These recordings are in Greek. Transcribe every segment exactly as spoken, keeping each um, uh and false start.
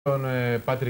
τον Πάτρικ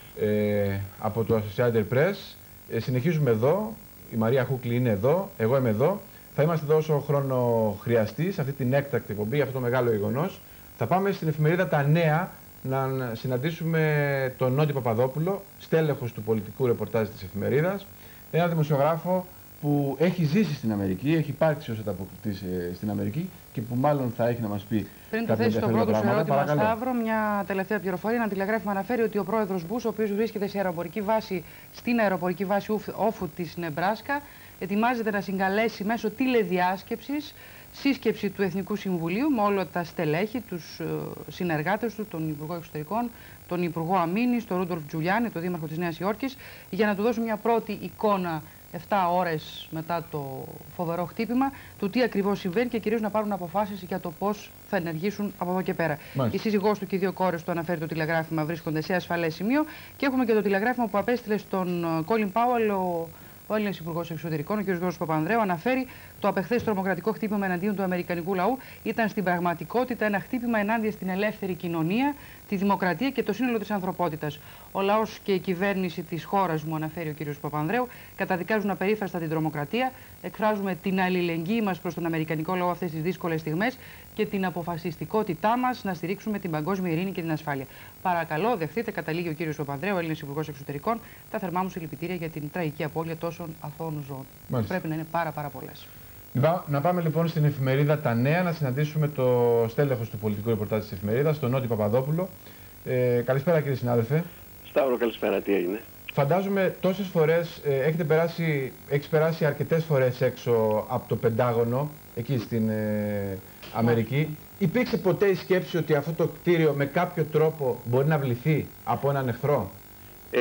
ε, από το Associated Press. Ε, συνεχίζουμε εδώ. Η Μαρία Χούκλη είναι εδώ. Εγώ είμαι εδώ. Θα είμαστε εδώ όσο χρόνο χρειαστεί σε αυτή την έκτακτη εκπομπή, αυτό το μεγάλο γεγονός. Θα πάμε στην εφημερίδα Τα Νέα να συναντήσουμε τον Νότι Παπαδόπουλο, στέλεχος του πολιτικού ρεπορτάζ της εφημερίδας. Ένα δημοσιογράφο που έχει ζήσει στην Αμερική, έχει υπάρξει ως ανταποκριτής στην Αμερική και που μάλλον θα έχει να μας πει. Πριν το θέσει το πρώτο σου ερώτημα, Σταύρο, μια τελευταία πληροφορία. Ένα τηλεγράφημα αναφέρει ότι ο πρόεδρος Μπούς, ο οποίος βρίσκεται σε αεροπορική βάση, στην αεροπορική βάση Όφου της Νεμπράσκα, ετοιμάζεται να συγκαλέσει μέσω τηλεδιάσκεψης σύσκεψη του Εθνικού Συμβουλίου με όλα τα στελέχη, τους συνεργάτες του, τον Υπουργό Εξωτερικών, τον Υπουργό Αμήνης, τον Ρούντολφ Τζουλιάνι, τον Δήμαρχο της Νέας Υόρκης, για να του δώσουν μια πρώτη εικόνα επτά ώρες μετά το φοβερό χτύπημα του τι ακριβώς συμβαίνει και κυρίως να πάρουν αποφάσεις για το πώς θα ενεργήσουν από εδώ και πέρα. Μάλιστα. Η σύζυγός του και οι δύο κόρες του, αναφέρει το τηλεγράφημα, βρίσκονται σε ασφαλές σημείο και έχουμε και το τηλεγράφημα που απέστειλε στον Κόλιν Πάουελ ο Ο Έλληνας Υπουργός Εξωτερικών, ο κ. Γιώργος Παπανδρέου, αναφέρει το απεχθές τρομοκρατικό χτύπημα εναντίον του αμερικανικού λαού ήταν στην πραγματικότητα ένα χτύπημα ενάντια στην ελεύθερη κοινωνία, τη δημοκρατία και το σύνολο της ανθρωπότητας. Ο λαός και η κυβέρνηση της χώρας μου, αναφέρει ο κ. Παπανδρέου, καταδικάζουν απερίφραστα την τρομοκρατία. Εκφράζουμε την αλληλεγγύη μας προς τον αμερικανικό λαό αυτές τις δύσκολες στιγμές και την αποφασιστικότητά μας να στηρίξουμε την παγκόσμια ειρήνη και την ασφάλεια. Παρακαλώ, δεχτείτε, καταλήγει ο κ. Παπανδρέου, Έλληνας Υπουργός Εξωτερικών, τα θερμά μου συλληπιτήρια για την τραγική απώλεια τόσων αθώων ζώων. Μάλιστα. Πρέπει να είναι πάρα, πάρα πολλές. Να πάμε λοιπόν στην εφημερίδα Τα Νέα να συναντήσουμε το στέλεχος του πολιτικού ρεπορτάζ της εφημερίδας, τον Νότι Παπαδόπουλο. Ε, καλησπέρα κύριε συνάδελφε. Σταύρο, καλησπέρα, τι έγινε? Φαντάζομαι τόσες φορές, ε, έχετε περάσει, έχεις περάσει αρκετές φορές έξω από το Πεντάγωνο, εκεί στην ε, Αμερική. Yeah. Υπήρξε ποτέ η σκέψη ότι αυτό το κτίριο με κάποιο τρόπο μπορεί να βληθεί από έναν εχθρό? Ε,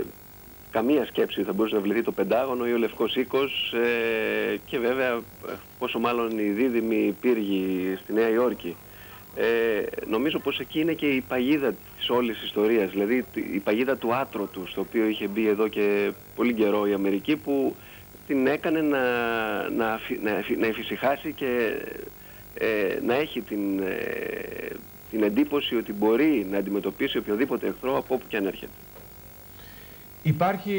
καμία σκέψη θα μπορούσε να βληθεί το Πεντάγωνο ή ο Λευκός Οίκος ε, και βέβαια πόσο μάλλον οι δίδυμοι πύργοι στη Νέα Υόρκη. Ε, νομίζω πως εκεί είναι και η παγίδα της όλης ιστορίας, δηλαδή η παγίδα του άτρωτου, στο οποίο είχε μπει εδώ και πολύ καιρό η Αμερική, που την έκανε να, να, να, να εφησυχάσει και ε, να έχει την, ε, την εντύπωση ότι μπορεί να αντιμετωπίσει οποιοδήποτε εχθρό από όπου και αν έρχεται. Υπάρχει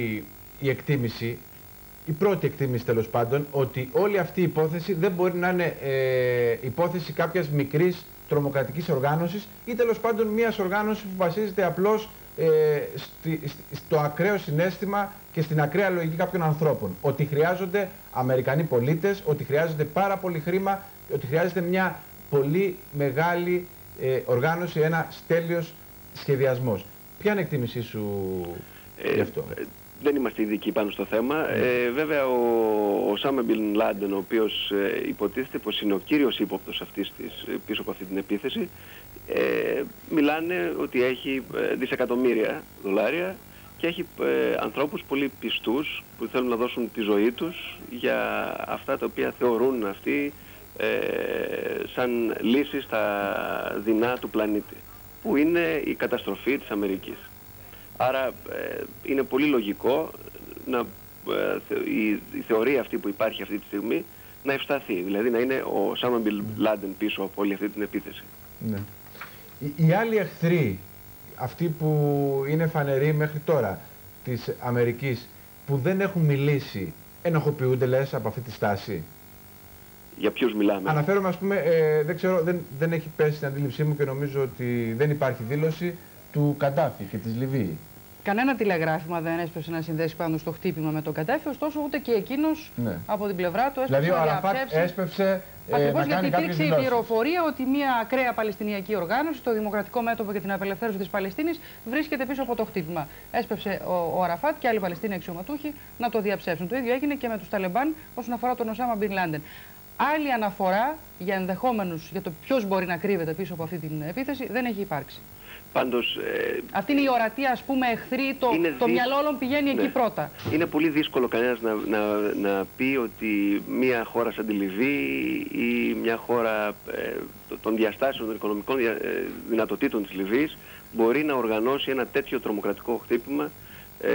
η εκτίμηση, η πρώτη εκτίμηση τέλος πάντων, ότι όλη αυτή η υπόθεση δεν μπορεί να είναι ε, υπόθεση κάποιας μικρής τρομοκρατικής οργάνωσης ή τέλος πάντων μιας οργάνωσης που βασίζεται απλώς ε, στη, στο ακραίο συναίσθημα και στην ακραία λογική κάποιων ανθρώπων. Ότι χρειάζονται Αμερικανοί πολίτες, ότι χρειάζεται πάρα πολύ χρήμα, ότι χρειάζεται μια πολύ μεγάλη ε, οργάνωση, ένα στέλιος σχεδιασμός. Ποια είναι η εκτίμησή σου ε, γι' αυτό? Ε, Δεν είμαστε ειδικοί πάνω στο θέμα. Mm. Ε, βέβαια ο Οσάμα Μπιν Λάντεν, ο οποίος ε, υποτίθεται πως είναι ο κύριος ύποπτος αυτής της, πίσω από αυτή την επίθεση, ε, μιλάνε ότι έχει ε, δισεκατομμύρια δολάρια και έχει ε, ανθρώπους πολύ πιστούς που θέλουν να δώσουν τη ζωή τους για αυτά τα οποία θεωρούν αυτοί ε, σαν λύση στα δεινά του πλανήτη, που είναι η καταστροφή της Αμερικής. Άρα ε, είναι πολύ λογικό να, ε, η, η θεωρία αυτή που υπάρχει αυτή τη στιγμή να ευσταθεί. Δηλαδή να είναι ο Οσάμα Μπιν Λάντεν πίσω από όλη αυτή την επίθεση. Ναι. Οι, οι άλλοι εχθροί, αυτοί που είναι φανεροί μέχρι τώρα της Αμερικής, που δεν έχουν μιλήσει, ενοχοποιούνται λες από αυτή τη στάση? Για ποιους μιλάμε? Αναφέρομαι, ας πούμε, ε, δεν ξέρω, δεν, δεν έχει πέσει στην αντίληψή μου και νομίζω ότι δεν υπάρχει δήλωση του Καντάφη και της Λιβύη. Κανένα τηλεγράφημα δεν έσπευσε να συνδέσει πάνω στο χτύπημα με τον Καντάφη, ωστόσο ούτε και εκείνος ναι. από την πλευρά του έσπευσε. Δηλαδή ο Αραφάτ έσπευσε. Ακριβώς ε, γιατί υπήρξε η πληροφορία ότι μια ακραία παλαιστινιακή οργάνωση, το Δημοκρατικό Μέτωπο για την Απελευθέρωση της Παλαιστίνης, βρίσκεται πίσω από το χτύπημα. Έσπευσε ο, ο Αραφάτ και άλλοι Παλαιστίνοι αξιωματούχοι να το διαψεύσουν. Το ίδιο έγινε και με τους Ταλεμπάν όσον αφορά τον Οσάμα Μπιν Λάντεν. Άλλη αναφορά για ενδεχόμενους, για το ποιος μπορεί να κρύβεται πίσω από αυτή την επίθεση, δεν έχει υπάρξει. Πάντως, ε, αυτή είναι η ορατή, ας πούμε, εχθρή, το, το δυσ... μυαλό όλων πηγαίνει ναι. εκεί πρώτα. Είναι πολύ δύσκολο κανένας να, να, να πει ότι μια χώρα σαν τη Λιβύη ή μια χώρα ε, των διαστάσεων των οικονομικών δια, ε, δυνατοτήτων της Λιβύης μπορεί να οργανώσει ένα τέτοιο τρομοκρατικό χτύπημα ε,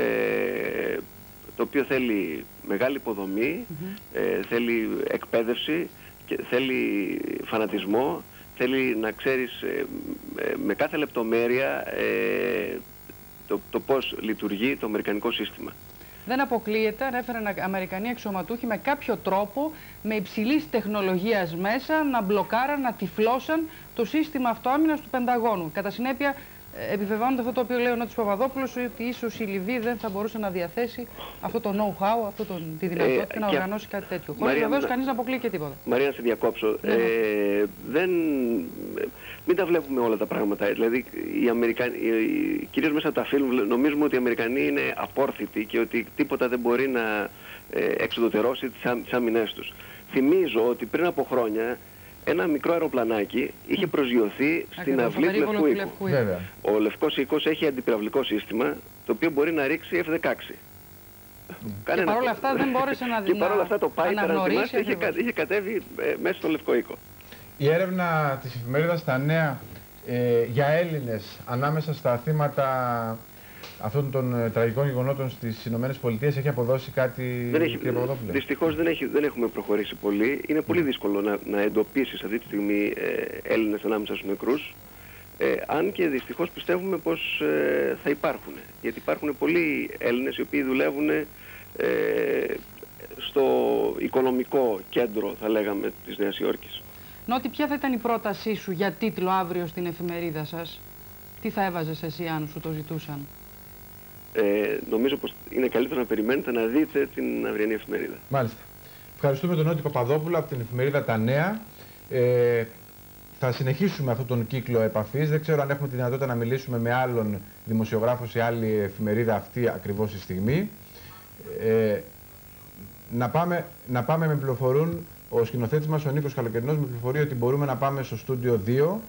το οποίο θέλει μεγάλη υποδομή, mm-hmm. ε, θέλει εκπαίδευση, και θέλει φανατισμό, θέλει να ξέρεις ε, ε, με κάθε λεπτομέρεια ε, το, το πώς λειτουργεί το αμερικανικό σύστημα. Δεν αποκλείεται, ανέφεραν Αμερικανοί αξιωματούχοι με κάποιο τρόπο, με υψηλής τεχνολογίας μέσα, να μπλοκάραν, να τυφλώσαν το σύστημα αυτοάμυνας του Πενταγώνου. Κατά συνέπεια, επιβεβαιώνεται αυτό το οποίο λέει ο Νότης Παπαδόπουλος, ότι ίσως η Λιβύη δεν θα μπορούσε να διαθέσει αυτό το know-how, αυτό το, τη δυνατότητα ε, να οργανώσει κάτι τέτοιο. Χωρίς βεβαίως κανείς να αποκλείει και τίποτα. Μαρία, να σε διακόψω. Ναι. Ε, δεν, μην τα βλέπουμε όλα τα πράγματα. Δηλαδή, οι Αμερικανοί, κυρίως μέσα από τα φιλμ, νομίζουμε ότι οι Αμερικανοί είναι απόρθητοι και ότι τίποτα δεν μπορεί να ε, εξουδετερώσει τις άμυνές τους. Θυμίζω ότι πριν από χρόνια ένα μικρό αεροπλανάκι είχε προσγειωθεί στην αυλή του Λευκού Οίκου. Ο Λευκός Οίκος έχει αντιπυραυλικό σύστημα, το οποίο μπορεί να ρίξει εφ δεκαέξι. Mm. Και παρόλα αυτά δεν μπόρεσε να δει. Και παρόλα αυτά το Πάιπερ, αν θυμάστε, είχε, είχε κατέβει ε, μέσα στο Λευκό Οίκο. Η έρευνα της εφημερίδας Τα Νέα ε, για Έλληνες ανάμεσα στα θύματα αυτών των ε, τραγικών γεγονότων στις Ηνωμένες Πολιτείες έχει αποδώσει κάτι, δεν έχει, κύριε Παπαδόπουλε? Δυστυχώς δεν, έχει, δεν έχουμε προχωρήσει πολύ. Είναι πολύ δύσκολο να, να εντοπίσεις αυτή τη στιγμή ε, Έλληνες ανάμεσα στους νεκρούς. Ε, αν και δυστυχώς πιστεύουμε πως ε, θα υπάρχουν. Γιατί υπάρχουν πολλοί Έλληνες οι οποίοι δουλεύουν ε, στο οικονομικό κέντρο, θα λέγαμε, της Νέας Υόρκης. Νότι, ποια θα ήταν η πρότασή σου για τίτλο αύριο στην εφημερίδα σας? Τι θα έβαζες εσύ αν σου το ζητούσαν? Ε, νομίζω πως είναι καλύτερο να περιμένετε να δείτε την αυριανή εφημερίδα. Μάλιστα. Ευχαριστούμε τον Νότη Παπαδόπουλο από την εφημερίδα Τα Νέα. Ε, θα συνεχίσουμε αυτόν τον κύκλο επαφής. Δεν ξέρω αν έχουμε τη δυνατότητα να μιλήσουμε με άλλον δημοσιογράφο σε άλλη εφημερίδα αυτή ακριβώς τη στιγμή. Ε, να, πάμε, να πάμε με πληροφορούν ο σκηνοθέτης μας, ο Νίκος Καλοκαιρινός, με πληροφορεί ότι μπορούμε να πάμε στο στούντιο δύο.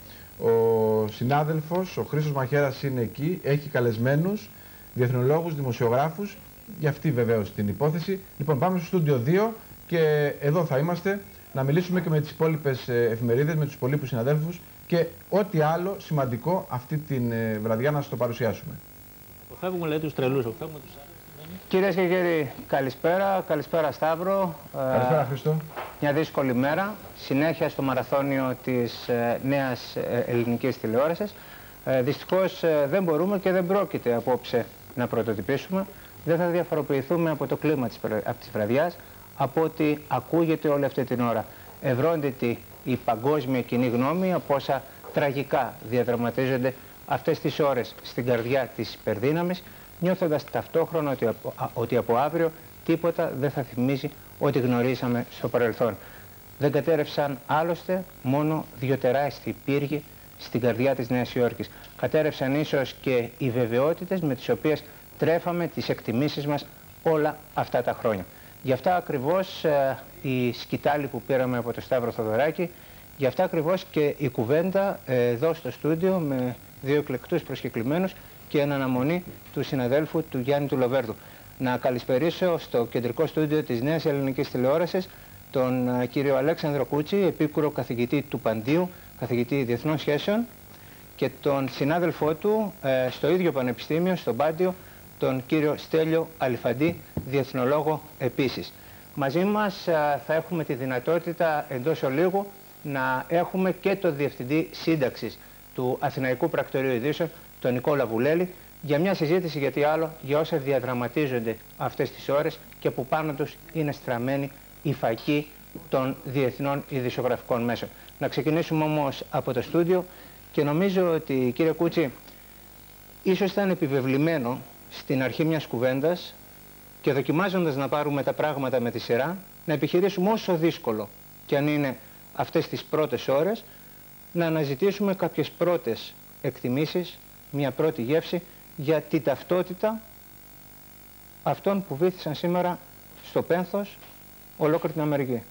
Ο συνάδελφος, ο Χρήστος Μαχαίρας, είναι εκεί, έχει καλεσμένους διεθνολόγους, δημοσιογράφους, για αυτή βεβαίως την υπόθεση. Λοιπόν, πάμε στο στούντιο δύο και εδώ θα είμαστε να μιλήσουμε και με τις υπόλοιπες εφημερίδες, με τους υπολείπους συναδέλφους και ό,τι άλλο σημαντικό αυτή την βραδιά να σας το παρουσιάσουμε. Αποφεύγουμε, λέει, τους τρελούς. Αποφεύγουμε τους... Κυρίες και κύριοι, καλησπέρα. Καλησπέρα, Σταύρο. Καλησπέρα, Χρήστο. Μια δύσκολη μέρα. Συνέχεια στο μαραθώνιο της ε, νέας ε, ελληνικής τηλεόρασης. Ε, δυστυχώς ε, δεν μπορούμε και δεν πρόκειται απόψε να πρωτοτυπήσουμε. Δεν θα διαφοροποιηθούμε από το κλίμα της, από της βραδιάς, από ό,τι ακούγεται όλη αυτή την ώρα. Ευρώνεται η παγκόσμια κοινή γνώμη από όσα τραγικά διαδραματίζονται αυτές τις ώρες στην καρδιά της υπερδύναμης, νιώθοντας ταυτόχρονα ότι από, α, ότι από αύριο τίποτα δεν θα θυμίζει ό,τι γνωρίσαμε στο παρελθόν. Δεν κατέρευσαν άλλωστε μόνο δύο τεράστιοι πύργοι στην καρδιά της Νέας Υόρκης. Κατέρευσαν ίσως και οι βεβαιότητες με τις οποίες τρέφαμε τις εκτιμήσεις μας όλα αυτά τα χρόνια. Γι' αυτά ακριβώς ε, η σκητάλη που πήραμε από το Σταύρο Θοδωράκη, γι' αυτά ακριβώς και η κουβέντα ε, εδώ στο στούντιο με δύο εκλεκτούς προσκεκλημένους και εν αναμονή του συναδέλφου του Γιάννη του Λοβέρδου. Να καλησπερίσω στο κεντρικό στούντιο της Νέας Ελληνικής Τηλεόρασης τον uh, κύριο Αλέξανδρο Κούτσι, επίκουρο καθηγητή του Παντίου, καθηγητή Διεθνών Σχέσεων, και τον συνάδελφό του uh, στο ίδιο πανεπιστήμιο, στο Πάντιο, τον κύριο Στέλιο Αλιφαντή, διεθνολόγο επίσης. Μαζί μας uh, θα έχουμε τη δυνατότητα εντός ολίγου να έχουμε και το Διευθυντή Σύνταξης του Αθηναϊκού Πρακτορείου Ειδήσεων, τον Νικόλα Βουλέλη, για μια συζήτηση, γιατί άλλο, για όσα διαδραματίζονται αυτές τις ώρες και που πάνω τους είναι στραμμένη η φακή των διεθνών ειδησιογραφικών μέσων. Να ξεκινήσουμε όμως από το στούντιο και νομίζω ότι, κύριε Κούτσι, ίσως ήταν επιβεβλημένο στην αρχή μιας κουβέντας και δοκιμάζοντας να πάρουμε τα πράγματα με τη σειρά, να επιχειρήσουμε όσο δύσκολο και αν είναι αυτές τις πρώτες ώρες, να αναζητήσουμε κάποιες πρώτες εκτιμήσεις, μια πρώτη γεύση για τη ταυτότητα αυτών που βήθησαν σήμερα στο πένθος ολόκληρη την Αμερική.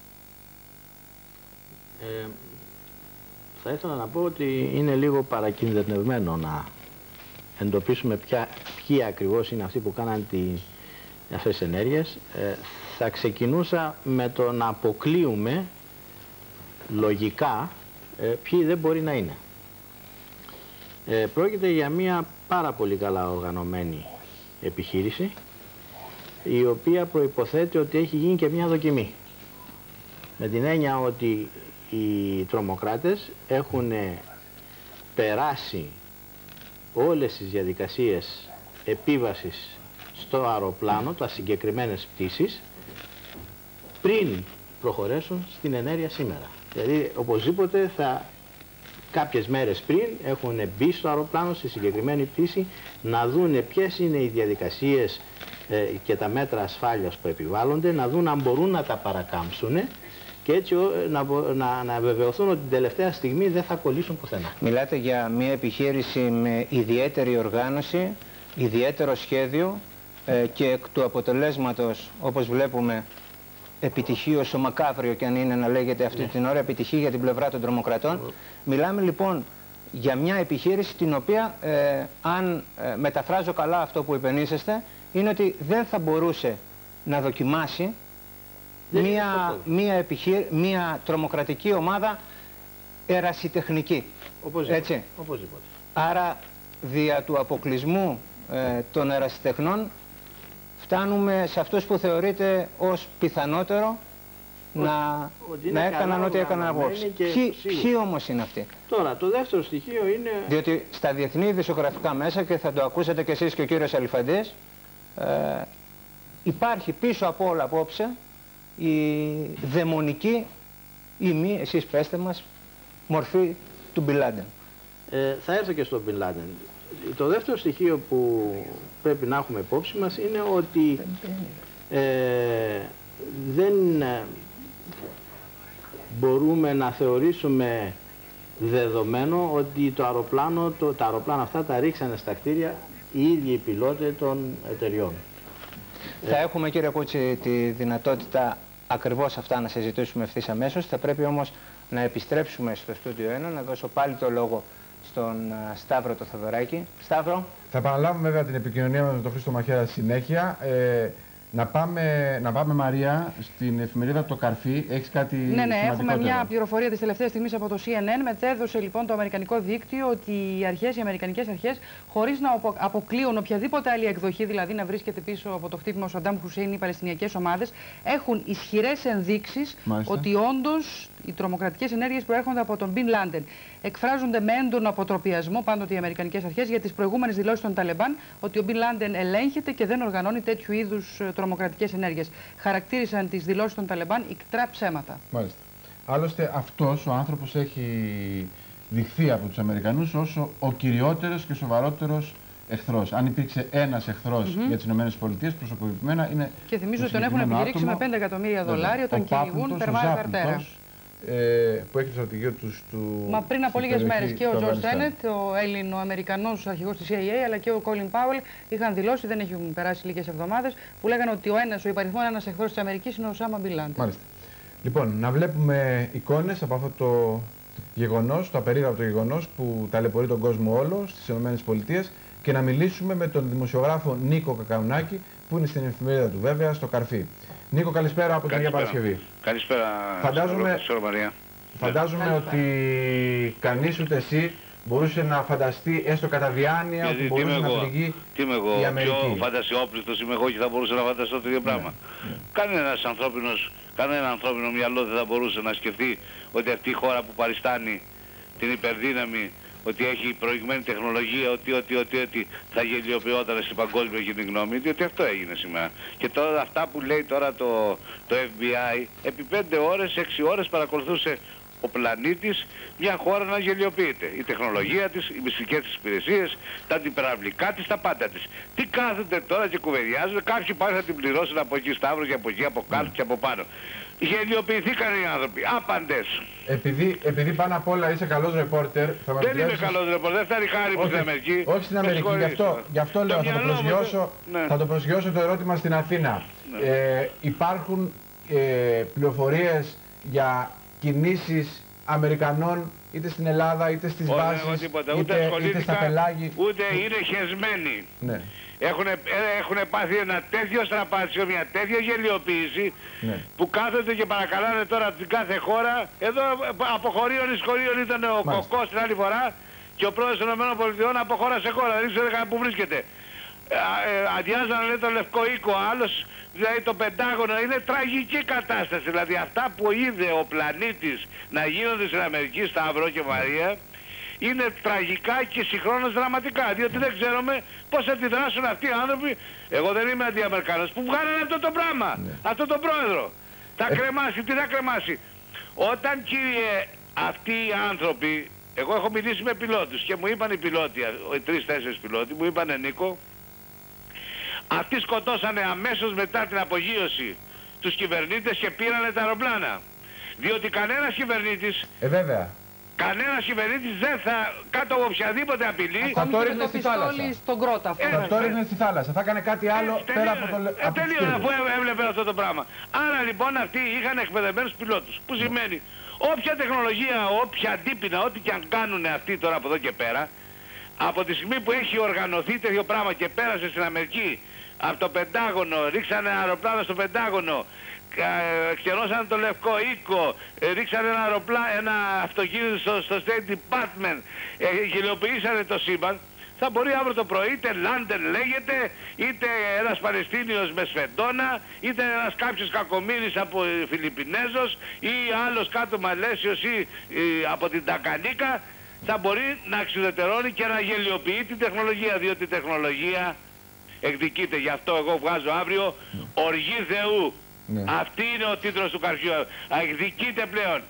Ε, θα ήθελα να πω ότι είναι λίγο παρακινδυνευμένο να εντοπίσουμε ποια, ποιοι ακριβώς είναι αυτοί που κάναν τη, αυτές τις ενέργειες. Ε, θα ξεκινούσα με το να αποκλείουμε λογικά ε, ποιοι δεν μπορεί να είναι. Ε, πρόκειται για μια πάρα πολύ καλά οργανωμένη επιχείρηση, η οποία προϋποθέτει ότι έχει γίνει και μια δοκιμή. Με την έννοια ότι οι τρομοκράτες έχουν περάσει όλες τις διαδικασίες επίβασης στο αεροπλάνο, τα συγκεκριμένες πτήσεις, πριν προχωρήσουν στην ενέργεια σήμερα. Δηλαδή, οπωσδήποτε θα κάποιες μέρες πριν έχουν μπει στο αεροπλάνο, στη συγκεκριμένη πτήση, να δουν ποιες είναι οι διαδικασίες ε, και τα μέτρα ασφάλειας που επιβάλλονται, να δουν αν μπορούν να τα παρακάμψουν και έτσι να, να, να βεβαιωθούν ότι την τελευταία στιγμή δεν θα κολλήσουν πουθενά. Μιλάτε για μια επιχείρηση με ιδιαίτερη οργάνωση, ιδιαίτερο σχέδιο ε, και εκ του αποτελέσματος, όπως βλέπουμε, επιτυχή όσο μακάβριο και αν είναι να λέγεται αυτή, ναι, την ώρα, επιτυχή για την πλευρά των τρομοκρατών. Mm. Μιλάμε λοιπόν για μια επιχείρηση την οποία, ε, αν ε, μεταφράζω καλά αυτό που υπενήσεστε, είναι ότι δεν θα μπορούσε να δοκιμάσει μια, μια, επιχείρη, μια τρομοκρατική ομάδα ερασιτεχνική. Οπωσδήποτε. Έτσι. Οπωσδήποτε. Άρα, δια του αποκλεισμού ε, των ερασιτεχνών, φτάνουμε σε αυτούς που θεωρείται ως πιθανότερο ο, να, να έκαναν ό,τι έκαναν απόψε. Ποιοι, ποιοι όμως είναι αυτοί? Τώρα, το δεύτερο στοιχείο είναι... Διότι στα διεθνή ειδησιογραφικά μέσα, και θα το ακούσατε και εσείς και ο κύριος Αλιφαντής, ε, υπάρχει πίσω από όλα απόψε η δαιμονική ή μη, εσείς πέστε μας, μορφή του Μπιν Λάντεν. Ε, θα έρθω και στο Μπιν Λάντεν. Το δεύτερο στοιχείο που πρέπει να έχουμε υπόψη μας είναι ότι ε, δεν μπορούμε να θεωρήσουμε δεδομένο ότι το αεροπλάνο, το, τα αεροπλάνα αυτά τα ρίξανε στα κτίρια οι ίδιοι οι πιλότοι των εταιριών. Θα ε, έχουμε, κύριε Κούτσι, τη δυνατότητα ακριβώς αυτά να συζητήσουμε ευθύς αμέσως. Θα πρέπει όμως να επιστρέψουμε στο στούντιο ένα, να δώσω πάλι το λόγο στον Σταύρο το Θοδωράκη. Σταύρο. Θα επαναλάβουμε βέβαια την επικοινωνία μας με τον Χρήστο Μαχαίρα συνέχεια. Ε, να, πάμε, να πάμε, Μαρία, στην εφημερίδα Το Καρφί. Έχεις κάτι Ναι, ναι, έχουμε μια πληροφορία της τελευταίας στιγμής από το σι εν εν. Μετέδωσε λοιπόν το αμερικανικό δίκτυο ότι οι αρχές, οι αμερικανικές αρχές, χωρίς να αποκλείουν οποιαδήποτε άλλη εκδοχή, δηλαδή να βρίσκεται πίσω από το χτύπημα ο Σαντάμ Χουσέιν ή οι παλαιστινιακές ομάδες, έχουν ισχυρές ενδείξεις ότι όντως οι τρομοκρατικές ενέργειες προέρχονται από τον Μπιν Λάντεν. Εκφράζονται με έντονο αποτροπιασμό πάντοτε οι αμερικανικές αρχές για τις προηγούμενες δηλώσεις των Ταλεμπάν ότι ο Μπιν Λάντεν ελέγχεται και δεν οργανώνει τέτοιου είδους τρομοκρατικές ενέργειες. Χαρακτήρισαν τις δηλώσεις των Ταλεμπάν ικτρά ψέματα. Μάλιστα. Άλλωστε αυτός ο άνθρωπος έχει δειχθεί από τους Αμερικανούς ως ο κυριότερος και σοβαρότερος εχθρός. Αν υπήρξε ένας εχθρός mm-hmm. για τις ΗΠΑ, προσωποποιημένα είναι. Και θυμίζω ότι τον έχουν επιδείξει με πέντε εκατομμύρια δολάρια, τον κυνηγούν περμάρα καρτέρα. Ε, που έχει το στρατηγείο του του. Μα πριν από λίγες μέρες και ο Τζορτζ Τένετ, ο Έλληνο-Αμερικανός αρχηγός της σι άι έι, αλλά και ο Κόλιν Πάουελ είχαν δηλώσει, δεν έχουν περάσει λίγες εβδομάδες, που λέγανε ότι ο ένας, ο υπαριθμόν ένας εχθρός της Αμερικής είναι ο Οσάμα Μπιν Λάντεν. Μάλιστα. Λοιπόν, να βλέπουμε εικόνες από αυτό το γεγονός, το απερίγραπτο γεγονός που ταλαιπωρεί τον κόσμο όλο στις ΗΠΑ και να μιλήσουμε με τον δημοσιογράφο Νίκο Κακαουνάκη, που είναι στην εφημερίδα του βέβαια, στο Καρφί. Νίκο, καλησπέρα από την Αγία Παρασκευή. Καλησπέρα, φαντάζομαι, στο Μαρία. Φαντάζομαι ναι. ότι κανείς ούτε εσύ μπορούσε να φανταστεί έστω κατά διάνοια ότι μπορούσε να πληγεί τι είμαι εγώ, η Αμερική. Πιο φαντασιόπληστος είμαι εγώ και θα μπορούσα να φανταστώ το ίδιο πράγμα. Ναι. Κανένας ανθρώπινος, κανένα ανθρώπινο μυαλό δεν θα μπορούσε να σκεφτεί ότι αυτή η χώρα που παριστάνει την υπερδύναμη, ότι έχει προηγμένη τεχνολογία, ότι, ότι, ότι, ότι θα γελιοποιόταν στην παγκόσμια κοινή γνώμη, διότι αυτό έγινε σήμερα. Και τώρα αυτά που λέει τώρα το, το εφ μπι άι, επί πέντε ώρες, έξι ώρες παρακολουθούσε ο πλανήτης μια χώρα να γελιοποιείται. Η τεχνολογία της, οι μυστικές της υπηρεσίες, τα αντιπεραυλικά της, τα πάντα της. Τι κάθονται τώρα και κουβεντιάζουν, κάποιοι πάνε να την πληρώσουν από εκεί Σταύρο και από εκεί, από κάτω mm. και από πάνω. Γελιοποιηθήκαν οι άνθρωποι, άπαντες. Επειδή, επειδή πάνω απ' όλα είσαι καλός ρεπόρτερ, θα μας Δεν δουλέψεις... είμαι καλός ρεπόρτερ, δεν φτάνει χάρη μου στην Αμερική. Όχι στην Αμερική, γι' αυτό, γι αυτό λέω, θα το, προσγειώσω, ναι. θα το προσγειώσω το ερώτημα στην Αθήνα. Ναι. Ε, υπάρχουν ε, πληροφορίες για κινήσεις Αμερικανών είτε στην Ελλάδα, είτε στις Όχι, βάσεις, τίποτα, είτε, είτε στα πελάγη. Ούτε είναι χεσμένοι. Ναι. Έχουν, έχουν πάθει ένα τέτοιο στραπάτσιο, μια τέτοια γελιοποίηση ναι. που κάθονται και παρακαλάνε τώρα την κάθε χώρα. Εδώ από χωρίων εις χωρίων ήταν ο Κοκός την άλλη φορά και ο πρόεδρος των ΗΠΑ από χώρα σε χώρα, δεν ξέρω καν που βρίσκεται. αδειάζαν, λέει, το Λευκό Οίκο, άλλος δηλαδή το Πεντάγωνο. Είναι τραγική κατάσταση. Δηλαδή αυτά που είδε ο πλανήτης να γίνονται στην Αμερική, Σταύρο και Μαρία, είναι τραγικά και συγχρόνως δραματικά. Διότι δεν ξέρουμε πώς θα αντιδράσουν αυτοί οι άνθρωποι. Εγώ δεν είμαι αντιαμερικάνος που βγάλανε αυτό το πράγμα, ναι. αυτό το πρόεδρο. Θα ε... κρεμάσει, τι θα κρεμάσει. Όταν, κύριε, αυτοί οι άνθρωποι, εγώ έχω μιλήσει με πιλότους και μου είπαν οι πιλότοι, οι τρεις-τέσσερις πιλότοι, μου είπανε, Νίκο, αυτοί σκοτώσανε αμέσως μετά την απογείωση τους κυβερνήτες και πήρανε τα αεροπλάνα. Διότι κανένας κυβερνήτης, ε, βέβαια. κανένας κυβερνήτης δεν θα, κάτω από οποιαδήπτε απειλή, θα το ρίχνε στη θάλασσα. Στον κρότα, αυτό. Θα το ρίχνε στη θάλασσα. Θα έκανε κάτι άλλο ε, πέρα από το ε, τελείω, αφού έβλεπε αυτό το πράγμα. Άρα λοιπόν αυτοί είχαν εκπαιδευμένους πιλότους. Που σημαίνει, όποια τεχνολογία, όποια αντίπεινα, ό,τι και αν κάνουν αυτοί τώρα από εδώ και πέρα, από τη στιγμή που έχει οργανωθεί τέτοιο πράγμα και πέρασε στην Αμερική, από το Πεντάγωνο, ρίξανε αεροπλάνα στο Πεντάγωνο, ξερώσανε το Λευκό Οίκο, ρίξανε ένα, αεροπλά, ένα αυτοκίνητο στο, στο State Department, γελιοποιήσανε το σύμπαν, θα μπορεί αύριο το πρωί είτε Λάντεν λέγεται, είτε ένας Παλαιστίνιος με σφεντόνα, είτε ένας κάποιος κακομοίρης από Φιλιππινέζος ή άλλος κάτω Μαλέσιος ή, ή από την Τακανίκα, θα μπορεί να εξουδετερώνει και να γελιοποιεί την τεχνολογία, διότι η τεχνολογία εκδικείται. Γι' αυτό εγώ βγάζω αύριο οργή Θεού. Ναι. Αυτή είναι ο τίτλος του καρδιού. Εκδικείται πλέον.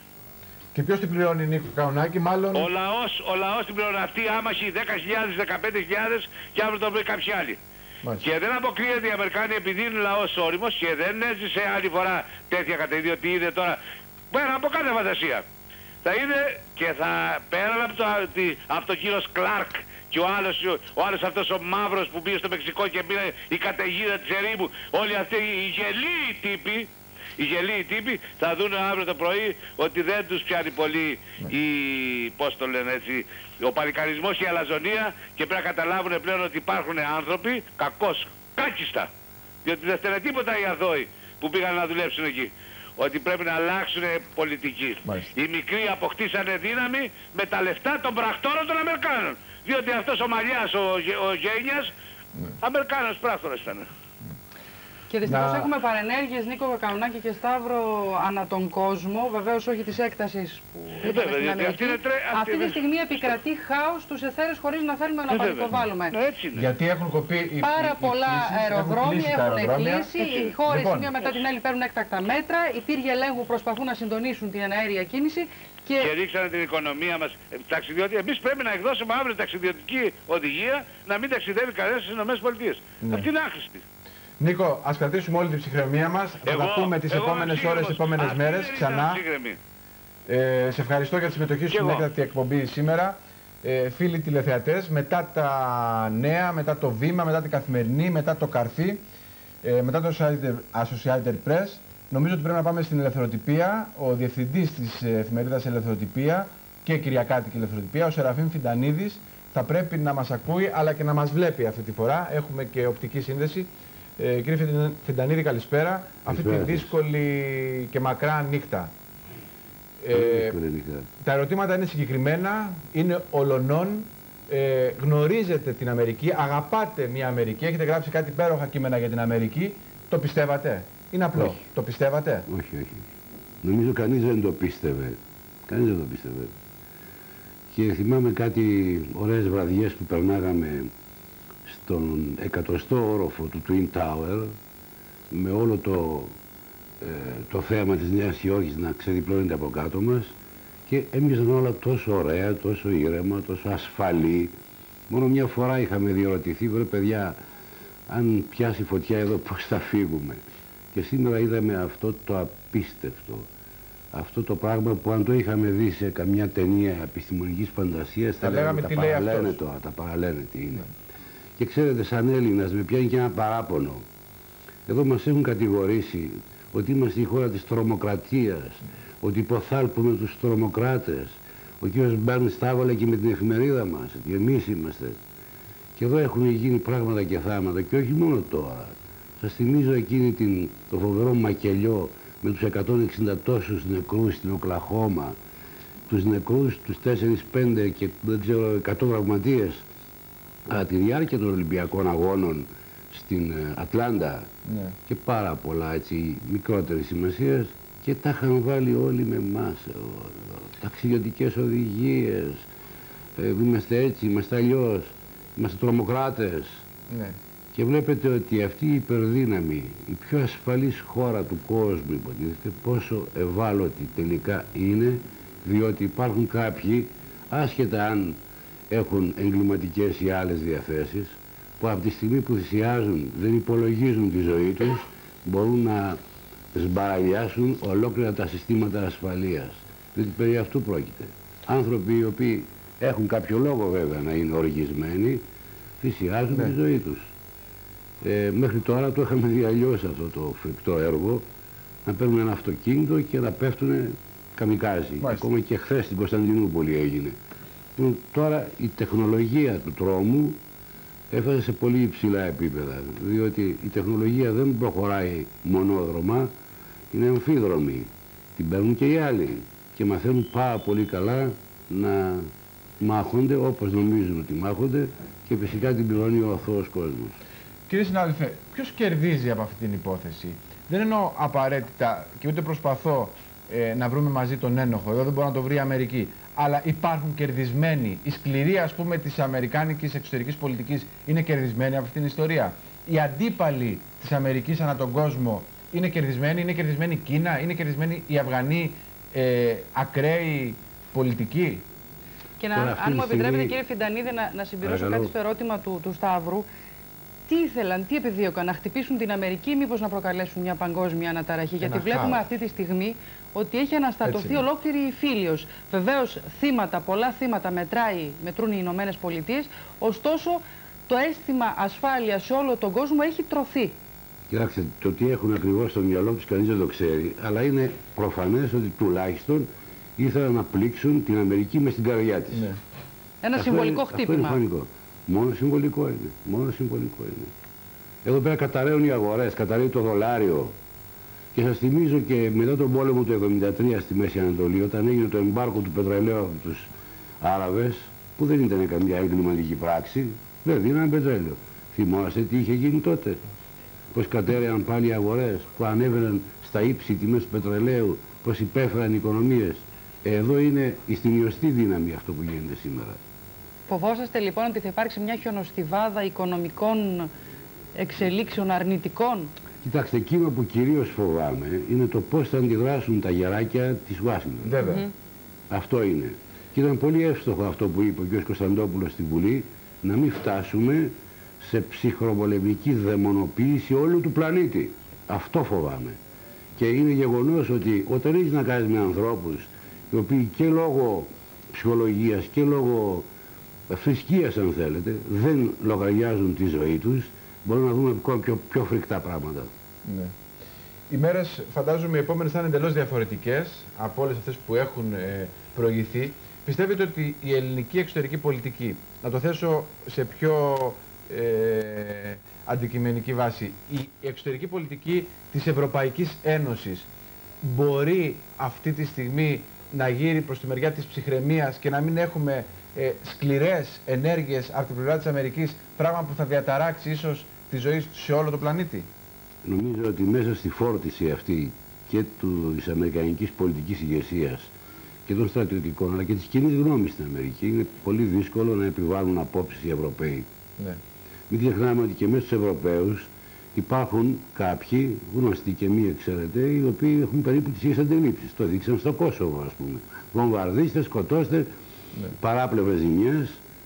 Και ποιος την πληρώνει, Νίκο Καουνάκη, μάλλον? Ο λαός, ο λαός την πληρώνει. Αυτοί άμαχοι δέκα χιλιάδες, δεκαπέντε χιλιάδες και αύριο το βρει κάποιοι άλλοι. Μάλιστα. Και δεν αποκλείεται οι Αμερικάνοι επειδή είναι λαός όριμος και δεν έζησε άλλη φορά τέτοια κατεδία, διότι είδε τώρα πέρα από κάθε φαντασία. Θα είδε και θα πέραν από το, από το κύριο Κλάρκ και ο άλλος, ο άλλος αυτός ο μαύρος που πήγε στο Μεξικό και πήρε η καταιγίδα της ερήμου, όλοι αυτοί οι γελίοι τύποι, οι γελίοι τύποι θα δουν αύριο το πρωί ότι δεν τους πιάνει πολύ η, πώς το λένε έτσι, ο παλικαρισμός και η αλαζονία και πρέπει να καταλάβουν πλέον ότι υπάρχουν άνθρωποι κακώς, κάκιστα, διότι δεν στέλνε τίποτα οι αθώοι που πήγαν να δουλέψουν εκεί. Ότι πρέπει να αλλάξουν πολιτική. Μάλιστα. Οι μικροί αποκτήσανε δύναμη με τα λεφτά των πρακτόρων των Αμερικάνων. Διότι αυτός ο Μαλιάς, ο, ο Γένιας, ναι. Αμερικάνος πράκτορας ήταν. Και δυστυχώς να... έχουμε παρενέργειες, Νίκο Καουνάκη και Σταύρο, ανά τον κόσμο. Βεβαίως όχι της έκτασης που ε, βέβαια, στην Αμερική. Αυτή, τρε... αυτή τη στιγμή επικρατεί χάος στους εθέρες χωρίς να θέλουμε να πανικοβάλλουμε. Ναι, γιατί έχουν κοπεί οι πάρα οι, πολλά οι αεροδρόμια έχουν, έχουν κλείσει. Οι χώρες λοιπόν. μία μετά την άλλη παίρνουν έκτακτα μέτρα. Οι πύργοι ελέγχου προσπαθούν να συντονίσουν την αέρια κίνηση. Και... και ρίξανε την οικονομία μας. Ταξιδιώτη. Εμείς πρέπει να εκδώσουμε αύριο ταξιδιωτική οδηγία να μην ταξιδεύει κανένας στις ΗΠΑ. Ναι. Αυτή είναι άχρηστη. Νίκο, ας κρατήσουμε όλη την ψυχραιμία μας. Θα τα πούμε τις επόμενες ώρες, τις επόμενες μέρες ξανά. Ε, σε ευχαριστώ για τη συμμετοχή σου στην έκτακτη εκπομπή σήμερα. Ε, φίλοι τηλεθεατές, μετά τα νέα, μετά το Βήμα, μετά την Καθημερινή, μετά το Καρφί, ε, μετά το Associated Press, νομίζω ότι πρέπει να πάμε στην Ελευθεροτυπία. Ο διευθυντής της εφημερίδας Ελευθεροτυπία και Κυριακάτικη Ελευθεροτυπία, ο Σεραφείμ Φιντανίδης, θα πρέπει να μας ακούει αλλά και να μας βλέπει αυτή τη φορά. Έχουμε και οπτική σύνδεση. Ε, κύριε Φιντανίδη, καλησπέρα. Αυτή τη δύσκολη και μακρά νύχτα. Ε, τα ερωτήματα είναι συγκεκριμένα, είναι ολονών. Ε, γνωρίζετε την Αμερική, αγαπάτε μια Αμερική, έχετε γράψει κάτι υπέροχα κείμενα για την Αμερική. Το πιστεύατε? Είναι απλό. Όχι. Το πιστεύατε? Όχι, όχι. Νομίζω κανείς δεν το πίστευε. Κανείς δεν το πίστευε. Και θυμάμαι κάτι ωραίες βραδιές που περνάγαμε στον εκατοστό όροφο του Twin Tower με όλο το, ε, το θέαμα της Νέας Υόρκης να ξεδιπλώνεται από κάτω μας και έμοιαζαν όλα τόσο ωραία, τόσο ήρεμα, τόσο ασφαλή. Μόνο μια φορά είχαμε διερωτηθεί, βρε παιδιά, αν πιάσει φωτιά εδώ πώς θα φύγουμε. Και σήμερα είδαμε αυτό το απίστευτο, αυτό το πράγμα που αν το είχαμε δει σε καμιά ταινία επιστημονικής φαντασίας θα λέγαμε τα παραλένε τώρα, τα παραλένε τι είναι. Και ξέρετε, σαν Έλληνας με πιάνει και ένα παράπονο. Εδώ μας έχουν κατηγορήσει ότι είμαστε η χώρα της τρομοκρατίας, ότι υποθάλπουμε τους τρομοκράτες. Ο κ. Μπέρνς τα έβαλε και με την εφημερίδα μας, ότι εμείς είμαστε. Και εδώ έχουν γίνει πράγματα και θάματα και όχι μόνο τώρα. Σας θυμίζω εκείνη την, το φοβερό μακελιό με τους εκατόν εξήντα τόσους νεκρούς στην Οκλαχώμα, τους νεκρούς, τους τέσσερα πέντε και δεν ξέρω εκατό τραυματίες. Αλλά τη διάρκεια των Ολυμπιακών Αγώνων στην Ατλάντα ναι. και πάρα πολλά έτσι μικρότερης σημασίας και τα είχαν βάλει όλοι με εμάς, ταξιδιωτικές οδηγίες, ε, είμαστε έτσι, είμαστε αλλιώς, είμαστε τρομοκράτες. Ναι. Και βλέπετε ότι αυτή η υπερδύναμη, η πιο ασφαλής χώρα του κόσμου υποτίθεται, πόσο ευάλωτη τελικά είναι, διότι υπάρχουν κάποιοι, άσχετα αν έχουν εγκληματικές ή άλλες διαθέσεις, που από τη στιγμή που θυσιάζουν, δεν υπολογίζουν τη ζωή τους, μπορούν να σμπαραλιάσουν ολόκληρα τα συστήματα ασφαλείας. Διότι περί αυτού πρόκειται. Άνθρωποι οι οποίοι έχουν κάποιο λόγο βέβαια να είναι οργισμένοι, θυσιάζουν ναι. τη ζωή τους. Ε, μέχρι τώρα το είχαμε δει αλλιώς αυτό το φρικτό έργο, να παίρνουν ένα αυτοκίνητο και να πέφτουν καμικάζι. Ακόμα και χθες στην Κωνσταντινούπολη έγινε. Τώρα η τεχνολογία του τρόμου έφτασε σε πολύ υψηλά επίπεδα, διότι η τεχνολογία δεν προχωράει μονόδρομα, είναι αμφίδρομη. Την παίρνουν και οι άλλοι και μαθαίνουν πάρα πολύ καλά να μάχονται όπως νομίζουν ότι μάχονται και φυσικά την πληρώνει ο αθώος κόσμος. Κύριε συνάδελφε, ποιος κερδίζει από αυτή την υπόθεση? Δεν εννοώ απαραίτητα και ούτε προσπαθώ ε, να βρούμε μαζί τον ένοχο, εδώ δεν μπορεί να το βρει η Αμερική. Αλλά υπάρχουν κερδισμένοι. Η σκληρή, ας πούμε, της αμερικάνικης εξωτερικής πολιτικής είναι κερδισμένη από αυτήν την ιστορία. Οι αντίπαλοι της Αμερικής ανά τον κόσμο είναι κερδισμένοι. Είναι κερδισμένη η Κίνα, είναι κερδισμένοι οι Αφγανοί ε, ακραίοι πολιτικοί. Και να, αν μου επιτρέπετε, κύριε Φιντανίδη, να, να συμπληρώσω κάτι στο ερώτημα του, του Σταύρου. Τι ήθελαν, τι επιδίωκαν, να χτυπήσουν την Αμερική ή μήπως να προκαλέσουν μια παγκόσμια αναταραχή? Γιατί βλέπουμε αυτή τη στιγμή ότι έχει αναστατωθεί ολόκληρη η Φίλιος. Βεβαίως θύματα, πολλά θύματα μετράει, μετρούν οι Ηνωμένες Πολιτείες, ωστόσο το αίσθημα ασφάλειας σε όλο τον κόσμο έχει τρωθεί. Κοιτάξτε, το τι έχουν ακριβώς στο μυαλό τους κανείς δεν το ξέρει, αλλά είναι προφανές ότι τουλάχιστον ήθελαν να πλήξουν την Αμερική μες στην καρδιά της. Ναι. Ένα αυτό συμβολικό είναι, χτύπημα. Αυτό είναι φανικό. Μόνο συμβολικό είναι. Μόνο συμβολικό είναι. Εδώ πέρα καταραίουν οι αγορές, καταραίει το δολάριο. Και σας θυμίζω και μετά τον πόλεμο του εβδομήντα τρία στη Μέση Ανατολή, όταν έγινε το εμπάρκο του πετρελαίου από τους Άραβες, που δεν ήταν καμιά εγκληματική πράξη, δεν δίνανε πετρέλαιο. Θυμόσαστε τι είχε γίνει τότε? Πως κατέρεαν πάλι οι αγορές, που ανέβαιναν στα ύψη τιμές του πετρελαίου, πως υπέφεραν οι οικονομίες. Εδώ είναι η στιγμιωστή δύναμη αυτό που γίνεται σήμερα. Φοβόσαστε λοιπόν ότι θα υπάρξει μια χιονοστιβάδα οικονομικών εξελίξεων αρνητικών? Κοιτάξτε, εκείνο που κυρίως φοβάμαι είναι το πώς θα αντιδράσουν τα γεράκια της Ουάσιγκτον. Βέβαια. Mm-hmm. Αυτό είναι. Και ήταν πολύ εύστοχο αυτό που είπε ο κ. Κωνσταντόπουλος στην Βουλή, να μην φτάσουμε σε ψυχροπολεμική δαιμονοποίηση όλου του πλανήτη. Αυτό φοβάμαι. Και είναι γεγονός ότι όταν έχεις να κάνεις με ανθρώπους οι οποίοι και λόγω ψυχολογίας και λόγω θρησκείας, αν θέλετε, δεν λογαριάζουν τη ζωή τους, μπορούμε να δούμε ακόμα πιο, πιο φρικτά πράγματα. Ναι. Οι μέρες, φαντάζομαι, οι επόμενες θα είναι εντελώς διαφορετικές από όλες αυτές που έχουν ε, προηγηθεί. Πιστεύετε ότι η ελληνική εξωτερική πολιτική, να το θέσω σε πιο ε, αντικειμενική βάση, η εξωτερική πολιτική της Ευρωπαϊκής Ένωσης μπορεί αυτή τη στιγμή να γύρει προς τη μεριά της ψυχραιμίας και να μην έχουμε ε, σκληρές ενέργειες από την πλευρά της Αμερικής, πράγμα που θα διαταράξει ίσως τη ζωή σε όλο το πλανήτη? Νομίζω ότι μέσα στη φόρτιση αυτή και του, της αμερικανικής πολιτικής ηγεσίας και των στρατιωτικών αλλά και της κοινής γνώμης στην Αμερική είναι πολύ δύσκολο να επιβάλλουν απόψεις οι Ευρωπαίοι. Ναι. Μην ξεχνάμε ότι και μέσα στους Ευρωπαίους υπάρχουν κάποιοι γνωστοί και μη εξαιρετέ, οι οποίοι έχουν περίπου τις ίδιες αντιλήψεις. Το δείξαν στο Κόσοβο, ας πούμε. Βομβαρδίστε, σκοτώστε, ναι. παράπλευρες ζημιές.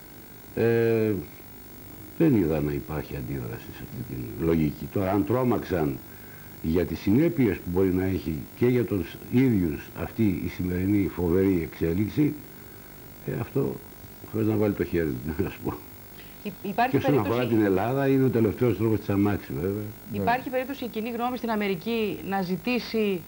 Ε, δεν είδα να υπάρχει αντίδραση σε αυτή την λογική. Τώρα, αν τρόμαξαν για τις συνέπειες που μπορεί να έχει και για τους ίδιους αυτή η σημερινή φοβερή εξέλιξη, ε, αυτό πρέπει να βάλει το χέρι του, να σου πω. Υπάρχει και όσον περίπτωση... αφορά την Ελλάδα, είναι ο τελευταίος τρόπος της αμάξης, βέβαια. Υπάρχει περίπτωση η κοινή γνώμη στην Αμερική να ζητήσει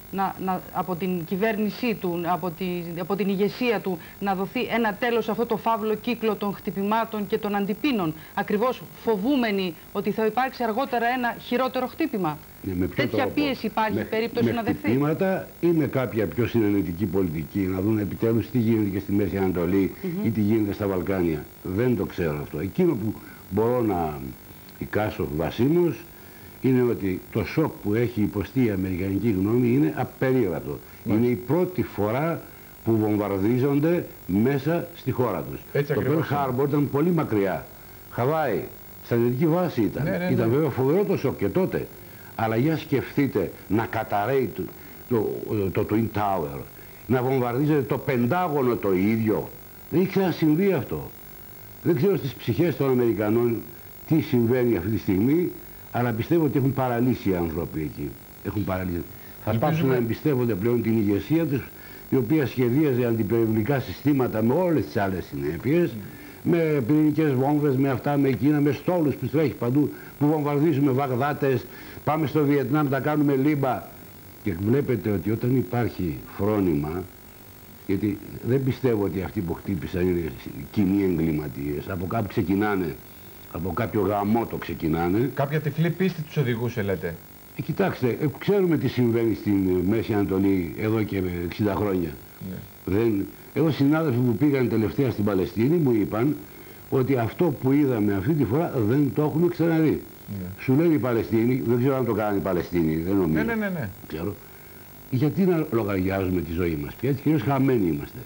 να, να, από την κυβέρνησή του, από, τη, από την ηγεσία του, να δοθεί ένα τέλος σε αυτό το φαύλο κύκλο των χτυπημάτων και των αντιπίνων, ακριβώς φοβούμενοι ότι θα υπάρξει αργότερα ένα χειρότερο χτύπημα? Ναι, με τέτοια τρόπο? πίεση υπάρχει με, περίπτωση με να δεχθεί? Με χτυπήματα ή με κάποια πιο συνενετική πολιτική, να δουν επιτέλους τι γίνεται και στη Μέση Ανατολή mm-hmm. ή τι γίνεται στα Βαλκάνια? Δεν το ξέρω αυτό. Εκείνο που μπορώ να εικάσω βασίμως είναι ότι το σοκ που έχει υποστεί η αμερικανική γνώμη είναι απερίγραπτο. Mm. Είναι η πρώτη φορά που βομβαρδίζονται μέσα στη χώρα τους. Έτσι το Pearl Harbor ήταν πολύ μακριά. Χαβάη, στρατιωτική βάση ήταν. Ναι, ναι, ναι. Ήταν βέβαια φοβερό το σοκ και τότε. Αλλά για σκεφτείτε να καταραίει το, το, το Twin Tower, να βομβαρδίζεται το Πεντάγωνο το ίδιο. Δεν έχει ξανασυμβεί αυτό. Δεν ξέρω στις ψυχές των Αμερικανών τι συμβαίνει αυτή τη στιγμή, αλλά πιστεύω ότι έχουν παραλύσει οι άνθρωποι εκεί. Έχουν παραλύσει. Θα πάψουν να εμπιστεύονται πλέον την ηγεσία τους, η οποία σχεδίαζε αντιπεριβολικά συστήματα με όλες τις άλλες συνέπειες, mm. με πυρηνικές βόμβες, με αυτά, με εκείνα, με στόλους που τρέχει παντού, που βομβαρδίζουμε Βαγδάτες, πάμε στο Βιετνάμ, τα κάνουμε λίμπα. Και βλέπετε ότι όταν υπάρχει φρόνημα, γιατί δεν πιστεύω ότι αυτοί που χτύπησαν είναι κοινοί εγκληματίες, από κάπου ξεκινάνε. Από κάποιο γαμότο ξεκινάνε. Κάποια τυφλή πίστη τους οδηγούσε, λέτε? Ε, κοιτάξτε, ε, ξέρουμε τι συμβαίνει στην Μέση Ανατολή εδώ και εξήντα χρόνια. Ναι. Δεν... Εγώ συνάδελφοι που πήγαν τελευταία στην Παλαιστίνη μου είπαν ότι αυτό που είδαμε αυτή τη φορά δεν το έχουμε ξαναδεί. Ναι. Σου λένε οι Παλαιστίνοι, δεν ξέρω αν το κάνανε οι Παλαιστίνοι, δεν νομίζω. Ναι, ναι, ναι, ναι. Ξέρω. Γιατί να λογαριάζουμε τη ζωή μας πια, έτσι κυρίως χαμένοι είμαστε.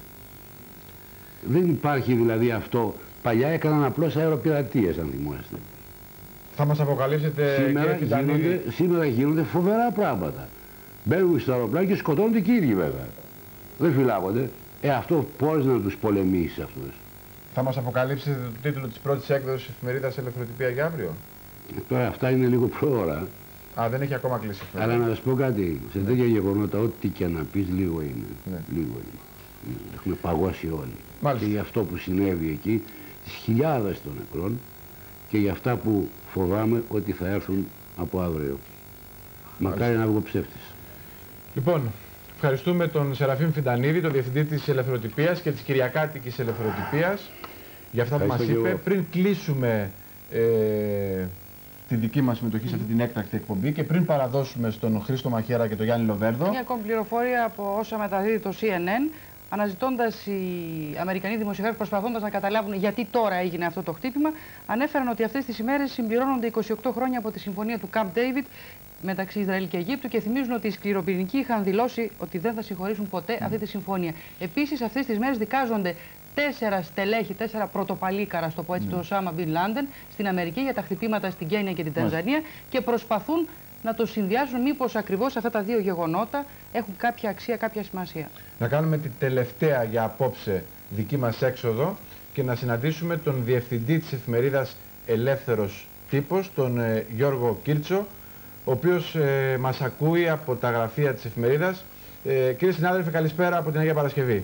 Δεν υπάρχει δηλαδή αυτό. Παλιά έκαναν απλώς αεροπειρατείες, αν θυμόσαστε. Θα μας αποκαλύψετε σήμερα, και γίνονται, σήμερα γίνονται φοβερά πράγματα. Μπαίνουν στο αεροπλάνο και σκοτώνονται και οι ίδιοι βέβαια. Δεν φυλάγονται. Ε, αυτό πώς να τους πολεμήσει αυτούς? Θα μας αποκαλύψετε το τίτλο της πρώτης έκδοσης εφημερίδας Ελευθεροτυπία για αύριο? Ε, τώρα αυτά είναι λίγο πρόωρα. Α, δεν έχει ακόμα κλείσει. Αλλά να σας πω κάτι. Σε τέτοια γεγονότα, ό,τι και να πεις, λίγο είναι. Ναι. Λίγο είναι. Έχουμε παγώσει όλοι. Μάλιστα. Και για αυτό που συνέβη εκεί, τις χιλιάδες των νεκρών, και για αυτά που φοβάμαι ότι θα έρθουν από αύριο. Μακάρι να βγω ψεύτης. Λοιπόν, ευχαριστούμε τον Σεραφείμ Φιντανίδη, τον Διευθυντή της Ελευθεροτυπίας και της Κυριακάτικης Ελευθεροτυπίας, για αυτά που μας είπε. Εγώ. Πριν κλείσουμε ε, τη δική μας συμμετοχή σε αυτή την έκτακτη εκπομπή και πριν παραδώσουμε στον Χρήστο Μαχαίρα και τον Γιάννη Λοβέρδο. Μια ακόμη πληροφορία από όσα μεταδίδει το σι εν εν. Αναζητώντας οι Αμερικανοί δημοσιογράφοι, προσπαθώντας να καταλάβουν γιατί τώρα έγινε αυτό το χτύπημα, ανέφεραν ότι αυτές τις ημέρες συμπληρώνονται είκοσι οκτώ χρόνια από τη συμφωνία του Camp David μεταξύ Ισραήλ και Αιγύπτου και θυμίζουν ότι οι σκληροπυρηνικοί είχαν δηλώσει ότι δεν θα συγχωρήσουν ποτέ αυτή τη συμφωνία. Επίσης, αυτές τις μέρες δικάζονται τέσσερα στελέχη, τέσσερα πρωτοπαλίκαρα, στο πω έτσι, mm. του Οσάμα Μπιν Λάντεν στην Αμερική για τα χτυπήματα στην Κένια και την Τανζανία mm. και προσπαθούν να το συνδυάζουν μήπως ακριβώς αυτά τα δύο γεγονότα έχουν κάποια αξία, κάποια σημασία. Να κάνουμε την τελευταία για απόψε δική μας έξοδο και να συναντήσουμε τον Διευθυντή της εφημερίδας Ελεύθερος Τύπος, τον ε, Γιώργο Κίρτσο, ο οποίος ε, μας ακούει από τα γραφεία της εφημερίδας. Ε, κύριε συνάδελφε, καλησπέρα από την Αγία Παρασκευή.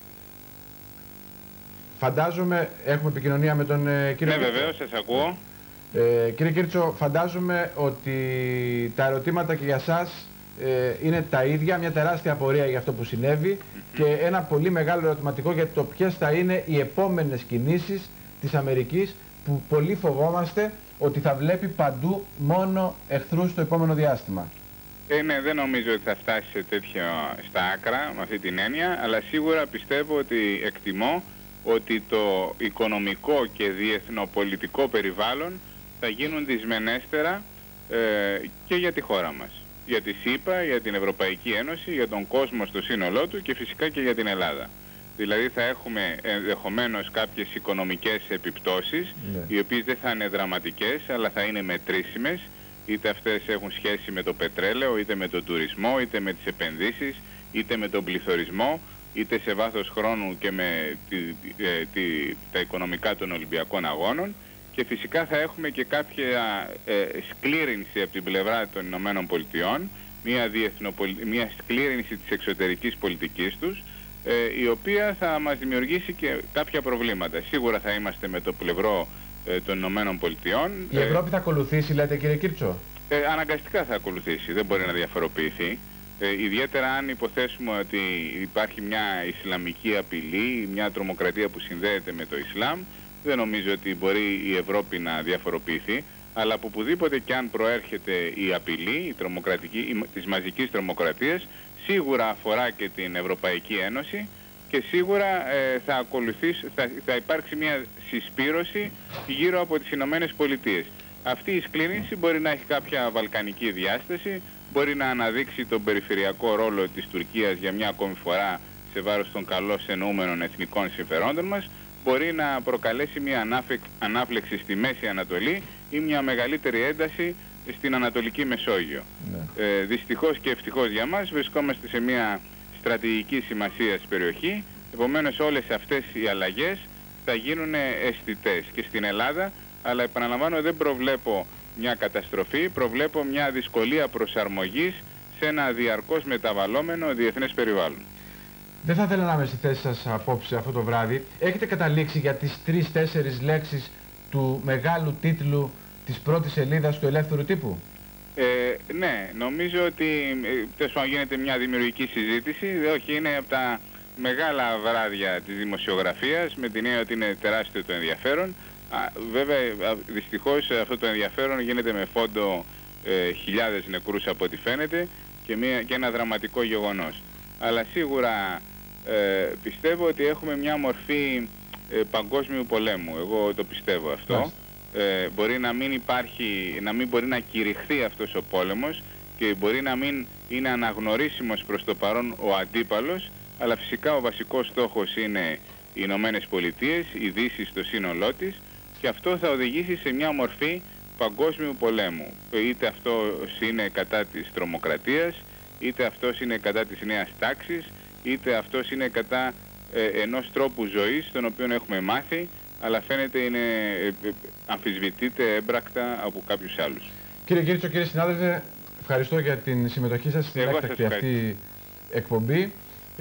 Φαντάζομαι, έχουμε επικοινωνία με τον ε, κύριο Ναι, Κίρτσο. Βεβαίως, σας ακούω. Ε, κύριε Κίρτσο, φαντάζομαι ότι τα ερωτήματα και για σας ε, είναι τα ίδια, μια τεράστια απορία για αυτό που συνέβη mm-hmm. και ένα πολύ μεγάλο ερωτηματικό για το ποιες θα είναι οι επόμενες κινήσεις της Αμερικής που πολύ φοβόμαστε ότι θα βλέπει παντού μόνο εχθρούς στο επόμενο διάστημα. Ε, ναι, δεν νομίζω ότι θα φτάσει σε τέτοια στα άκρα με αυτή την έννοια, αλλά σίγουρα πιστεύω ότι εκτιμώ ότι το οικονομικό και διεθνοπολιτικό περιβάλλον θα γίνουν δυσμενέστερα ε, και για τη χώρα μας. Για τη ΣΥΠΑ, για την Ευρωπαϊκή Ένωση, για τον κόσμο στο σύνολό του και φυσικά και για την Ελλάδα. Δηλαδή θα έχουμε ενδεχομένως κάποιες οικονομικές επιπτώσεις, ναι. οι οποίες δεν θα είναι δραματικές, αλλά θα είναι μετρήσιμες, είτε αυτές έχουν σχέση με το πετρέλαιο, είτε με τον τουρισμό, είτε με τις επενδύσεις, είτε με τον πληθωρισμό, είτε σε βάθος χρόνου και με τη, ε, τη, τα οικονομικά των Ολυμπιακών Αγώνων. Και φυσικά θα έχουμε και κάποια ε, σκλήρινση από την πλευρά των Ηνωμένων Πολιτειών, μια, διεθνοπολι... μια σκλήρινση της εξωτερικής πολιτικής τους, ε, η οποία θα μας δημιουργήσει και κάποια προβλήματα. Σίγουρα θα είμαστε με το πλευρό ε, των Ηνωμένων Πολιτειών. Η Ευρώπη ε, θα ακολουθήσει, λέτε, κύριε Κίρτσο? Ε, αναγκαστικά θα ακολουθήσει, δεν μπορεί να διαφοροποιηθεί. Ε, ιδιαίτερα αν υποθέσουμε ότι υπάρχει μια Ισλαμική απειλή, μια τρομοκρατία που συνδέεται με το Ισλάμ, δεν νομίζω ότι μπορεί η Ευρώπη να διαφοροποιηθεί, αλλά από οπουδήποτε και αν προέρχεται η απειλή η τρομοκρατική, η, της μαζικής τρομοκρατίας, σίγουρα αφορά και την Ευρωπαϊκή Ένωση και σίγουρα ε, θα, θα, θα υπάρξει μια συσπήρωση γύρω από τις Ηνωμένες Πολιτείες. Αυτή η σκλήνηση μπορεί να έχει κάποια βαλκανική διάσταση, μπορεί να αναδείξει τον περιφερειακό ρόλο της Τουρκίας για μια ακόμη φορά σε βάρος των καλώς εννοούμενων εθνικών συμφερόντων μας, μπορεί να προκαλέσει μια ανάφλεξη στη Μέση Ανατολή ή μια μεγαλύτερη ένταση στην Ανατολική Μεσόγειο. Ναι. Ε, δυστυχώς και ευτυχώς για μας βρισκόμαστε σε μια στρατηγική σημασίας περιοχή, επομένως όλες αυτές οι αλλαγές θα γίνουν αισθητές και στην Ελλάδα, αλλά επαναλαμβάνω δεν προβλέπω μια καταστροφή, προβλέπω μια δυσκολία προσαρμογής σε ένα διαρκώς μεταβαλλόμενο διεθνές περιβάλλον. Δεν θα ήθελα να είμαι στη θέση σας απόψε αυτό το βράδυ. Έχετε καταλήξει για τις τρεις-τέσσερις λέξεις του μεγάλου τίτλου της πρώτης σελίδας του Ελεύθερου Τύπου? Ε, ναι, νομίζω ότι ε, γίνεται μια δημιουργική συζήτηση. Όχι, είναι από τα μεγάλα βράδια της δημοσιογραφίας, με την έννοια ότι είναι τεράστιο το ενδιαφέρον. Α, βέβαια, δυστυχώς αυτό το ενδιαφέρον γίνεται με φόντο ε, χιλιάδες νεκρούς από ό,τι φαίνεται και, μια, και ένα δραματικό γεγονός. Αλλά σίγουρα ε, πιστεύω ότι έχουμε μια μορφή ε, παγκόσμιου πολέμου. Εγώ το πιστεύω αυτό. Ε, μπορεί να μην υπάρχει, να μην μπορεί να κηρυχθεί αυτός ο πόλεμος και μπορεί να μην είναι αναγνωρίσιμος προς το παρόν ο αντίπαλος, αλλά φυσικά ο βασικός στόχος είναι οι Ηνωμένες Πολιτείες, η Δύση στο σύνολό της, και αυτό θα οδηγήσει σε μια μορφή παγκόσμιου πολέμου. Είτε αυτό είναι κατά της τρομοκρατίας, είτε αυτός είναι κατά της νέας τάξης, είτε αυτός είναι κατά ε, ενός τρόπου ζωής, τον οποίο έχουμε μάθει, αλλά φαίνεται είναι, ε, ε, αμφισβητείται έμπρακτα από κάποιους άλλους. Κύριε Κίρτσο, κύριε συνάδελφε, ευχαριστώ για την συμμετοχή σας στην έκτακτη αυτή εκπομπή.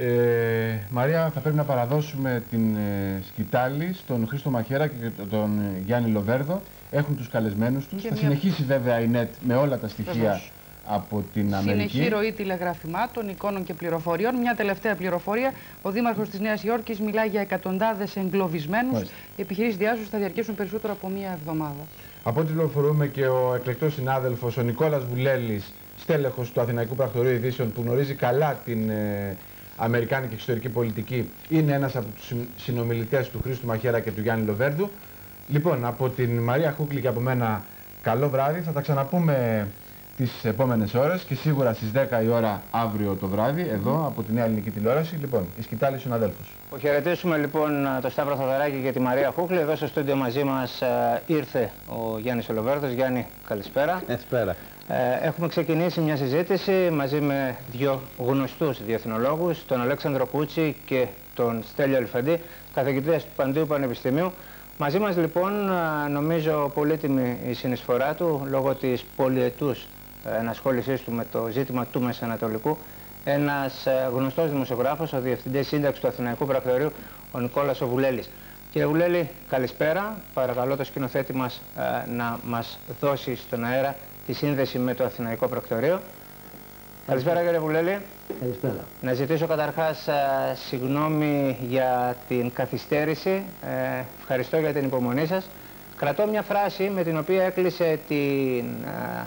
Ε, Μαρία, θα πρέπει να παραδώσουμε την ε, σκητάλη στον Χρήστο Μαχέρα και τον ε, Γιάννη Λοβέρδο. Έχουν τους καλεσμένους τους. Και θα μια... συνεχίσει βέβαια η ΝΕΤ με όλα τα στοιχεία Βεβαίως. από την Αμερική. Συνεχή ροή τηλεγραφημάτων, εικόνων και πληροφοριών. Μια τελευταία πληροφορία. Ο Δήμαρχος της Νέας Υόρκης μιλάει για εκατοντάδες εγκλωβισμένους. Οι επιχειρήσεις διάσωσης θα διαρκέσουν περισσότερο από μία εβδομάδα. Από ό,τι πληροφορούμε και ο εκλεκτός συνάδελφος, ο Νικόλας Βουλέλης, στέλεχος του Αθηναϊκού Πρακτορείου Ειδήσεων, που γνωρίζει καλά την ε, αμερικάνικη εξωτερική πολιτική, είναι ένας από τους συνομιλητές του Χρήστου Μαχέρα και του Γιάννη Λοβέρδου. Λοιπόν, από την Μαρία Χούκλη και από μένα, καλό βράδυ. Θα τα ξαναπούμε τις επόμενες ώρες και σίγουρα στις δέκα η ώρα αύριο το βράδυ, εδώ από τη Νέα Ελληνική Τηλεόραση. Λοιπόν, η σκητάλη στους συναδέλφους. Χαιρετήσουμε λοιπόν τον Σταύρο Θοδωράκη και τη Μαρία Χούκλη. Εδώ στο στούντιο μαζί μας ε, ήρθε ο Γιάννης Λοβέρδος. Γιάννη, καλησπέρα. Καλησπέρα. Ε, έχουμε ξεκινήσει μια συζήτηση μαζί με δύο γνωστούς διεθνολόγους, τον Αλέξανδρο Κούτσι και τον Στέλιο Αλφαντή, καθηγητές του Παντίου Πανεπιστημίου. Μαζί μας λοιπόν, νομίζω πολύτιμη η συνεισφορά του λόγω της πολυετούς ενασχόλησής του με το ζήτημα του Μεσανατολικού, ένας γνωστός δημοσιογράφος, ο Διευθυντής Σύνταξης του Αθηναϊκού Πρακτορείου, ο Νικόλας ο Βουλέλης. Κύριε Βουλέλη, καλησπέρα. Παρακαλώ το σκηνοθέτη μας ε, να μας δώσει στον αέρα τη σύνδεση με το Αθηναϊκό Πρακτορείο. Καλησπέρα κύριε Βουλέλη. Καλησπέρα. Να ζητήσω καταρχάς ε, συγγνώμη για την καθυστέρηση. Ε, ευχαριστώ για την υπομονή σας. Κρατώ μια φράση με την οποία έκλεισε την, ε,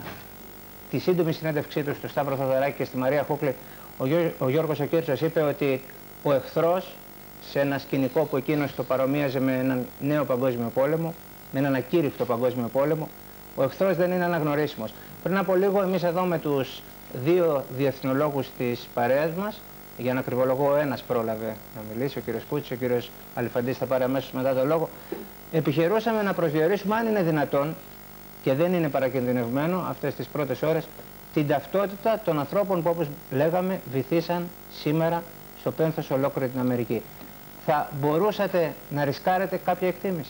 τη σύντομη συνέντευξή του στο Σταύρο Θοδωράκη και στη Μαρία Χούκλη. Ο, Γιώ, ο Γιώργος ο Κίρτσος είπε ότι ο εχθρός, σε ένα σκηνικό που εκείνος το παρομοίαζε με έναν νέο παγκόσμιο πόλεμο, με έναν ακήρυκτο παγκόσμιο πόλεμο, ο εχθρός δεν είναι αναγνωρίσιμος. Πριν από λίγο εμείς εδώ με τους δύο διεθνολόγους της παρέας μας, για να κρυβολογώ ο ένας πρόλαβε να μιλήσει, ο κύριος Κούτσης, ο κύριος Αλφαντής θα πάρει αμέσως μετά το λόγο, επιχειρούσαμε να προσδιορίσουμε αν είναι δυνατόν, και δεν είναι παρακινδυνευμένο αυτές τις πρώτες ώρες, την ταυτότητα των ανθρώπων που, όπως λέγαμε, βυθίσαν σήμερα στο πένθος ολόκληρη την Αμερική. Θα μπορούσατε να ρισκάρετε κάποια εκτίμηση?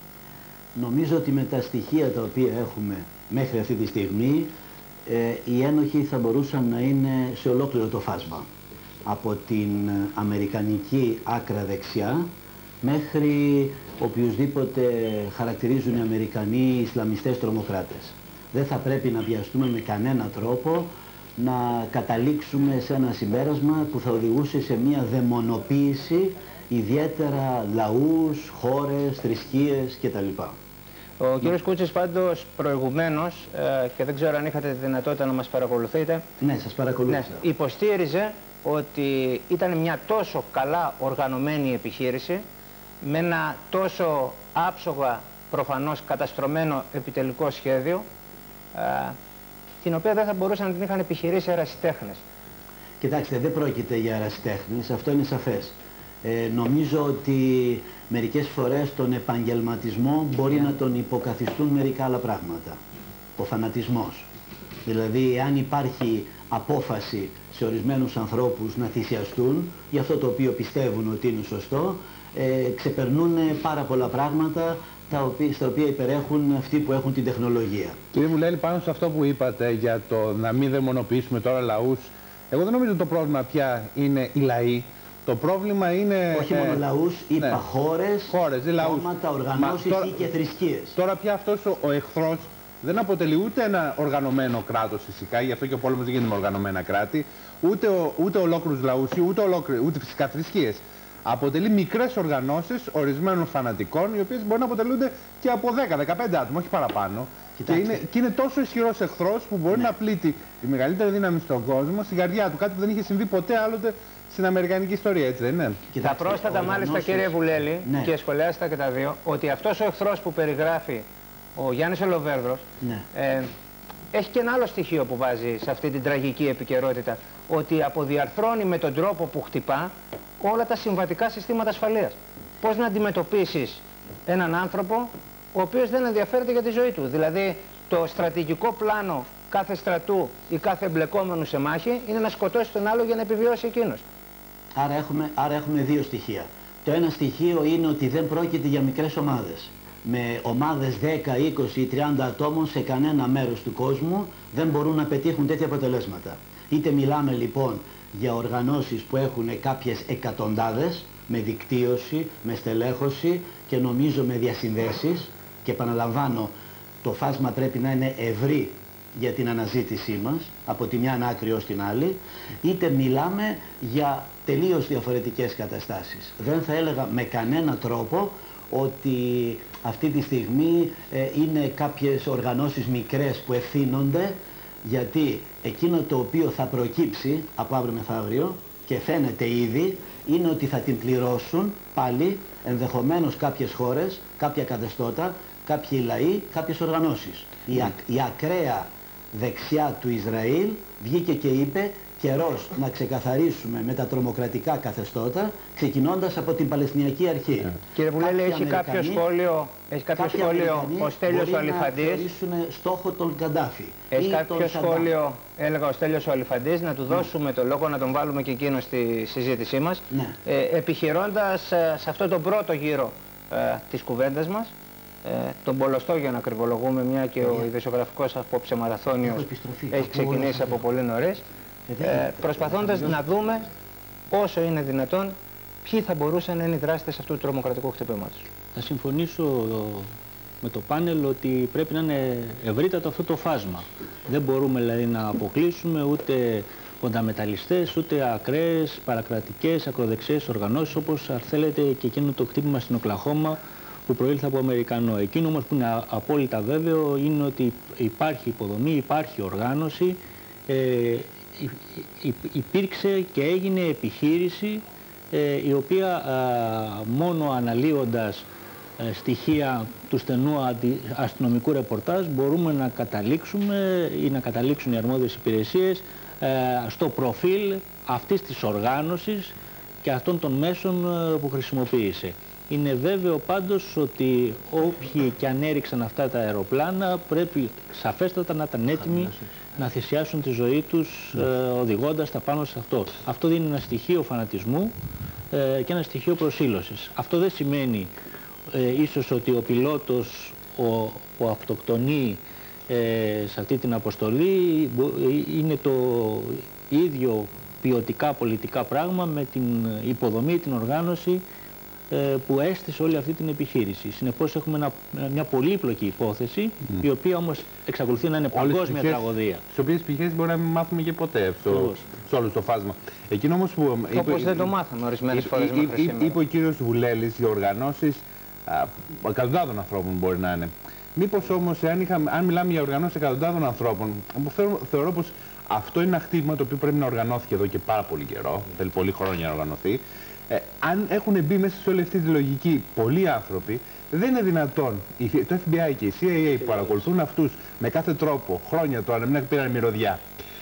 Νομίζω ότι με τα στοιχεία τα οποία έχουμε μέχρι αυτή τη στιγμή, ε, οι ένοχοι θα μπορούσαν να είναι σε ολόκληρο το φάσμα. Από την αμερικανική άκρα δεξιά μέχρι οποιουσδήποτε χαρακτηρίζουν οι Αμερικανοί Ισλαμιστές τρομοκράτες. Δεν θα πρέπει να βιαστούμε με κανένα τρόπο να καταλήξουμε σε ένα συμπέρασμα που θα οδηγούσε σε μια δαιμονοποίηση ιδιαίτερα λαούς, χώρες, θρησκείες κτλ. Ο κ. Κούτσης πάντως προηγουμένως, ε, και δεν ξέρω αν είχατε τη δυνατότητα να μας παρακολουθείτε. Ναι, σας παρακολούθησα. Ναι, υποστήριζε ότι ήταν μια τόσο καλά οργανωμένη επιχείρηση με ένα τόσο άψογα προφανώς καταστρωμένο επιτελικό σχέδιο, ε, την οποία δεν θα μπορούσαν να την είχαν επιχειρήσει ερασιτέχνες. Κοιτάξτε, δεν πρόκειται για ερασιτέχνες, αυτό είναι σαφές. Ε, νομίζω ότι μερικές φορές τον επαγγελματισμό μπορεί yeah. να τον υποκαθιστούν μερικά άλλα πράγματα. Ο φανατισμός. Δηλαδή, αν υπάρχει απόφαση σε ορισμένους ανθρώπους να θυσιαστούν για αυτό το οποίο πιστεύουν ότι είναι σωστό, ε, ξεπερνούν πάρα πολλά πράγματα τα οποία, στα οποία υπερέχουν αυτοί που έχουν την τεχνολογία. Κύριε Βουλέλη, πάνω σε αυτό που είπατε για το να μην δαιμονοποιήσουμε τώρα λαούς, εγώ δεν νομίζω το πρόβλημα πια είναι οι λαοί. Το πρόβλημα είναι... Όχι μόνο ε, λαούς, είπα ναι. χώρες, χώρες κόμματα, οργανώσεις ή και θρησκείες. Τώρα πια αυτός ο, ο εχθρός δεν αποτελεί ούτε ένα οργανωμένο κράτος φυσικά, γι' αυτό και ο πόλεμος δεν γίνεται με οργανωμένα κράτη, ούτε, ο, ούτε ολόκληρους λαούς, ούτε, ούτε φυσικά θρησκείες. Αποτελεί μικρές οργανώσεις ορισμένων φανατικών, οι οποίες μπορεί να αποτελούνται και από δέκα με δεκαπέντε άτομα, όχι παραπάνω. Και είναι, και είναι τόσο ισχυρός εχθρός που μπορεί ναι. να πλήττει τη μεγαλύτερη δύναμη στον κόσμο, στην καρδιά του, κάτι που δεν είχε συμβεί ποτέ άλλοτε στην αμερικανική ιστορία, έτσι δεν είναι? Κοιτάξτε, τα πρόσφατα μάλιστα, κύριε Βουλέλη, ναι. και σχολιάστα και τα δύο, ότι αυτός ο εχθρός που περιγράφει ο Γιάννης Ολοβέρδρος, ναι. ε, έχει και ένα άλλο στοιχείο που βάζει σε αυτή την τραγική επικαιρότητα, ότι αποδιαρθρώνει με τον τρόπο που χτυπά όλα τα συμβατικά συστήματα ασφαλείας. Πώς να αντιμετωπίσεις έναν άνθρωπο ο οποίος δεν ενδιαφέρεται για τη ζωή του? Δηλαδή, το στρατηγικό πλάνο κάθε στρατού ή κάθε εμπλεκόμενου σε μάχη είναι να σκοτώσει τον άλλο για να επιβιώσει εκείνος. Άρα έχουμε, άρα έχουμε δύο στοιχεία. Το ένα στοιχείο είναι ότι δεν πρόκειται για μικρές ομάδες. Με ομάδες δέκα, είκοσι ή τριάντα ατόμων σε κανένα μέρος του κόσμου δεν μπορούν να πετύχουν τέτοια αποτελέσματα. Είτε μιλάμε λοιπόν για οργανώσεις που έχουν κάποιες εκατοντάδες, με δικτύωση, με στελέχωση και νομίζω με διασυνδέσεις, και επαναλαμβάνω, το φάσμα πρέπει να είναι ευρύ για την αναζήτησή μας, από τη μια άκρη ως την άλλη, είτε μιλάμε για τελείως διαφορετικές καταστάσεις. Δεν θα έλεγα με κανένα τρόπο ότι αυτή τη στιγμή ε, είναι κάποιες οργανώσεις μικρές που ευθύνονται, γιατί εκείνο το οποίο θα προκύψει από αύριο μεθαύριο και φαίνεται ήδη είναι ότι θα την πληρώσουν πάλι ενδεχομένως κάποιες χώρες, κάποια καθεστώτα, κάποιοι λαοί, κάποιες οργανώσεις. Mm. Η, ακ, η ακραία δεξιά του Ισραήλ βγήκε και είπε καιρός να ξεκαθαρίσουμε με τα τρομοκρατικά καθεστώτα, ξεκινώντας από την Παλαιστινιακή Αρχή. Yeah. Κύριε Βουλέλη, έχει κάποιο σχόλιο, έχει κάποιο σχόλιο ο Στέλιος ο Αλιφαντής. Να θεωρήσουν στόχο τον Καντάφη. Έχει κάποιο σχόλιο, έλεγα ο Στέλιος ο Αλιφαντής, να του δώσουμε το λόγο, να τον βάλουμε και εκείνο στη συζήτησή μας, ναι. ε, επιχειρώντας ε, σε αυτό τον πρώτο γύρο ε, της κουβέντας μας, Ε, τον Πολωστό, για να κρυβολογούμε, μια και ο ειδησιογραφικός απόψε μαραθώνιος έχει ξεκινήσει από πολύ νωρίς, ε, προσπαθώντας να δούμε όσο είναι δυνατόν ποιοι θα μπορούσαν να είναι οι δράστες αυτού του τρομοκρατικού χτυπήματος. Θα συμφωνήσω με το πάνελ ότι πρέπει να είναι ευρύτατο αυτό το φάσμα. Δεν μπορούμε δηλαδή να αποκλείσουμε ούτε φονταμεταλιστές, ούτε ακραίες, παρακρατικές, ακροδεξιές οργανώσεις, όπως αν θέλετε και εκείνο το χτύπημα στην Οκλαχώμα που προήλθε από Αμερικανό. Εκείνο όμως που είναι απόλυτα βέβαιο είναι ότι υπάρχει υποδομή, υπάρχει οργάνωση, ε, υπήρξε και έγινε επιχείρηση ε, η οποία ε, μόνο αναλύοντας ε, στοιχεία του στενού αστυνομικού ρεπορτάζ μπορούμε να καταλήξουμε ή να καταλήξουν οι αρμόδιες υπηρεσίες ε, στο προφίλ αυτής της οργάνωσης και αυτών των μέσων ε, που χρησιμοποίησε. Είναι βέβαιο πάντως ότι όποιοι και αν έριξαν αυτά τα αεροπλάνα πρέπει σαφέστατα να ήταν έτοιμοι να θυσιάσουν τη ζωή τους ε, οδηγώντας τα πάνω σε αυτό. Αυτό δίνει ένα στοιχείο φανατισμού ε, και ένα στοιχείο προσήλωσης. Αυτό δεν σημαίνει ε, ίσως ότι ο πιλότος ο, που αυτοκτονεί ε, σε αυτή την αποστολή είναι το ίδιο ποιοτικά πολιτικά πράγμα με την υποδομή, την οργάνωση που έστησε όλη αυτή την επιχείρηση. Συνεπώς έχουμε ένα, μια πολύπλοκη υπόθεση, mm. η οποία όμως εξακολουθεί να είναι παγκόσμια τραγωδία. Στις οποίες πτυχές μπορεί να μην μάθουμε και ποτέ στο, σε όλο το φάσμα. Εκείνο όμως που... Όπως δεν το μάθαμε ορισμένες φορές είπε, μέχρι σήμερα. Είπε ο κύριος Βουλέλης, οι οργανώσεις εκατοντάδων ανθρώπων μπορεί να είναι. Μήπως όμως, αν, είχαμε, αν μιλάμε για οργανώσεις εκατοντάδων ανθρώπων, θεωρώ, θεωρώ πως αυτό είναι ένα χτύπημα το οποίο πρέπει να οργανώθηκε εδώ και πάρα πολύ καιρό, θέλει πολύ χρόνο για να οργανωθεί. Ε, αν έχουν μπει μέσα σε όλη αυτή τη λογική πολλοί άνθρωποι, δεν είναι δυνατόν το Εφ Μπι Άι και η Σι Άι Έι που παρακολουθούν αυτούς με κάθε τρόπο χρόνια τώρα να μην πήραν μυρωδιά.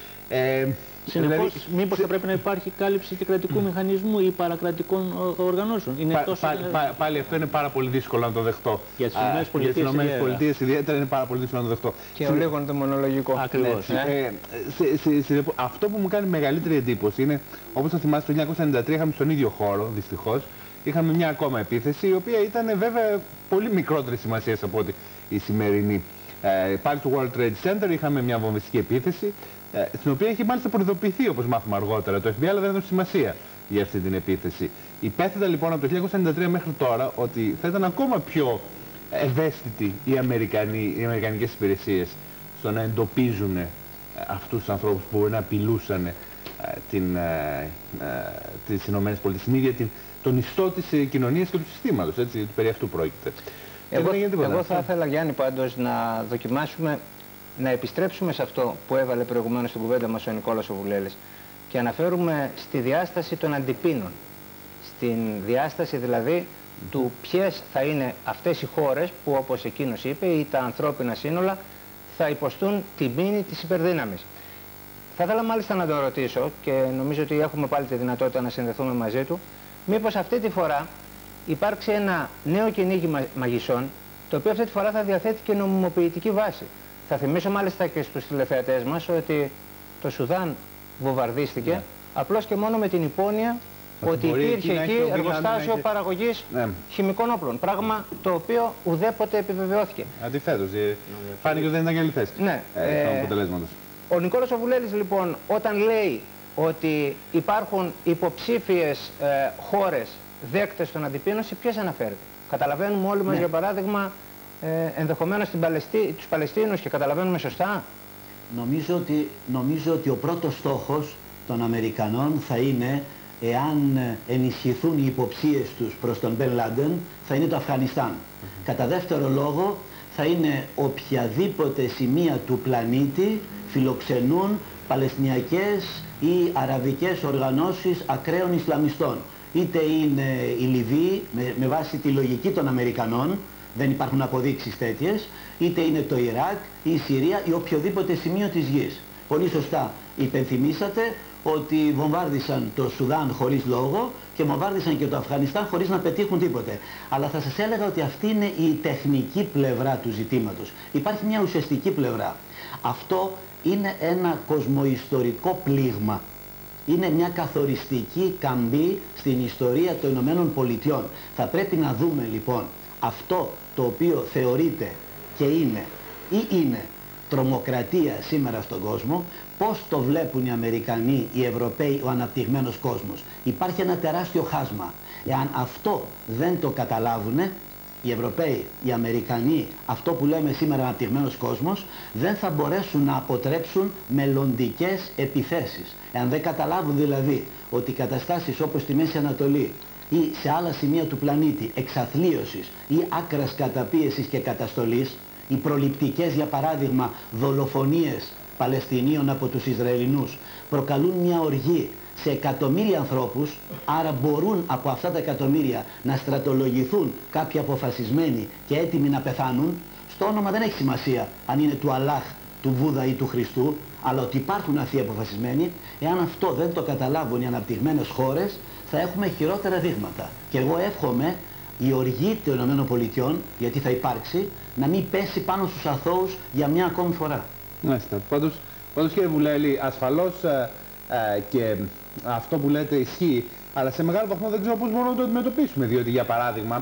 Ε, Συνεπώς, δηλαδή, μήπως σε... θα πρέπει να υπάρχει κάλυψη και κρατικού μηχανισμού ή παρακρατικών οργανώσεων. Είναι πα, τόσο... πα, πα, πάλι αυτό είναι πάρα πολύ δύσκολο να το δεχτώ. Για τις ΗΠΑ ιδιαίτερα είναι πάρα πολύ δύσκολο να το δεχτώ. Και ο λίγον το μονολογικό. Ακριβώς. Ναι. Ε, σε, σε, σε, αυτό που μου κάνει μεγαλύτερη εντύπωση είναι, όπως θα θυμάστε, το χίλια εννιακόσια ενενήντα τρία είχαμε στον ίδιο χώρο, δυστυχώς, είχαμε μια ακόμα επίθεση, η οποία ήταν βέβαια πολύ μικρότερη σημασία από ότι η σημερινή. Ε, πάλι στο World Trade Center είχαμε μια βομβιστική επίθεση, ε, στην οποία είχε μάλιστα προειδοποιηθεί, όπως μάθαμε αργότερα, το Εφ Μπι Άι, αλλά δεν έδωσε σημασία για αυτή την επίθεση. Υπέθετα λοιπόν από το χίλια εννιακόσια ενενήντα τρία μέχρι τώρα ότι θα ήταν ακόμα πιο ευαίσθητοι οι, Αμερικανοί, οι αμερικανικές υπηρεσίες στο να εντοπίζουν ε, αυτούς τους ανθρώπους που μπορεί να απειλούσαν ε, την, ε, ε, τις ΗΠΑ, την ίδια την, τον ιστό της ε, κοινωνίας και του συστήματος, έτσι, περί αυτού πρόκειται. Εγώ, εγώ θα ήθελα, Γιάννη, πάντως να δοκιμάσουμε να επιστρέψουμε σε αυτό που έβαλε προηγουμένως στην κουβέντα μας ο Νικόλας ο Βουλέλης και αναφέρουμε στη διάσταση των αντιπίνων. Στην διάσταση δηλαδή του ποιες θα είναι αυτές οι χώρες που, όπως εκείνος είπε, ή τα ανθρώπινα σύνολα θα υποστούν την πίνη της υπερδύναμης. Θα ήθελα μάλιστα να τον ρωτήσω, και νομίζω ότι έχουμε πάλι τη δυνατότητα να συνδεθούμε μαζί του, μήπως αυτή τη φορά υπάρξει ένα νέο κυνήγι μαγισσών, το οποίο αυτή τη φορά θα διαθέτει και νομιμοποιητική βάση. Θα θυμίσω μάλιστα και στους τηλεθεατές μας ότι το Σουδάν βομβαρδίστηκε, ναι, απλώς και μόνο με την υπόνοια ότι υπήρχε εκεί εργοστάσιο έχει... παραγωγής ναι. χημικών όπλων. Πράγμα το οποίο ουδέποτε επιβεβαιώθηκε. Αντιθέτως, φάνηκε ότι δεν ήταν καλή θέση. Ναι. Ε, ε, ο Νικόλας ο Βουλέλης λοιπόν, όταν λέει ότι υπάρχουν υποψήφιες ε, χώρες δέκτες των αντιπίνων, σε ποιες αναφέρεται? Καταλαβαίνουμε όλοι μας, ναι, για παράδειγμα, ε, ενδεχομένως την Παλαιστί... τους Παλαιστίνους, και καταλαβαίνουμε σωστά. Νομίζω ότι, νομίζω ότι ο πρώτος στόχος των Αμερικανών θα είναι, εάν ενισχυθούν οι υποψίες τους προς τον Μπεν Λάντεν, θα είναι το Αφγανιστάν. Mm-hmm. Κατά δεύτερο λόγο, θα είναι οποιαδήποτε σημεία του πλανήτη φιλοξενούν παλαιστινιακές ή αραβικές οργανώσεις ακραίων Ισλαμιστών. Είτε είναι η Λιβύη, με, με βάση τη λογική των Αμερικανών, δεν υπάρχουν αποδείξεις τέτοιες, είτε είναι το Ιράκ ή η Συρία ή οποιοδήποτε σημείο της γης. Πολύ σωστά υπενθυμίσατε ότι βομβάρδισαν το Σουδάν χωρίς λόγο και βομβάρδισαν και το Αφγανιστάν χωρίς να πετύχουν τίποτε. Αλλά θα σας έλεγα ότι αυτή είναι η τεχνική πλευρά του ζητήματος. Υπάρχει μια ουσιαστική πλευρά. Αυτό είναι ένα κοσμοϊστορικό πλήγμα. Είναι μια καθοριστική καμπή στην ιστορία των Ηνωμένων Πολιτειών. Θα πρέπει να δούμε λοιπόν αυτό το οποίο θεωρείται και είναι ή είναι τρομοκρατία σήμερα στον κόσμο, πώς το βλέπουν οι Αμερικανοί, οι Ευρωπαίοι, ο αναπτυγμένος κόσμος. Υπάρχει ένα τεράστιο χάσμα. Εάν αυτό δεν το καταλάβουν, οι Ευρωπαίοι, οι Αμερικανοί, αυτό που λέμε σήμερα αναπτυγμένος κόσμος, δεν θα μπορέσουν να αποτρέψουν μελλοντικές επιθέσεις. Εάν δεν καταλάβουν δηλαδή ότι οι καταστάσεις όπως στη Μέση Ανατολή ή σε άλλα σημεία του πλανήτη εξαθλίωσης ή άκρας καταπίεσης και καταστολής, οι προληπτικές, για παράδειγμα, δολοφονίες Παλαιστινίων από τους Ισραηλινούς προκαλούν μια οργή σε εκατομμύρια ανθρώπους, άρα μπορούν από αυτά τα εκατομμύρια να στρατολογηθούν κάποιοι αποφασισμένοι και έτοιμοι να πεθάνουν. Στο όνομα δεν έχει σημασία αν είναι του Αλλάχ, του Βούδα ή του Χριστού, αλλά ότι υπάρχουν αυτοί οι αποφασισμένοι. Εάν αυτό δεν το καταλάβουν οι αναπτυγμένες χώρες, θα έχουμε χειρότερα δείγματα. Και εγώ εύχομαι η οργή των ΗΠΑ, γιατί θα υπάρξει, να μην πέσει πάνω στους αθώους για μια ακόμη φορά. Μάλιστα. Πάντως, πάντως κύριε Βουλέλη, ασφαλώς ε, ε, και αυτό που λέτε ισχύει, αλλά σε μεγάλο βαθμό δεν ξέρω πώς μπορούμε να το αντιμετωπίσουμε. Διότι, για παράδειγμα,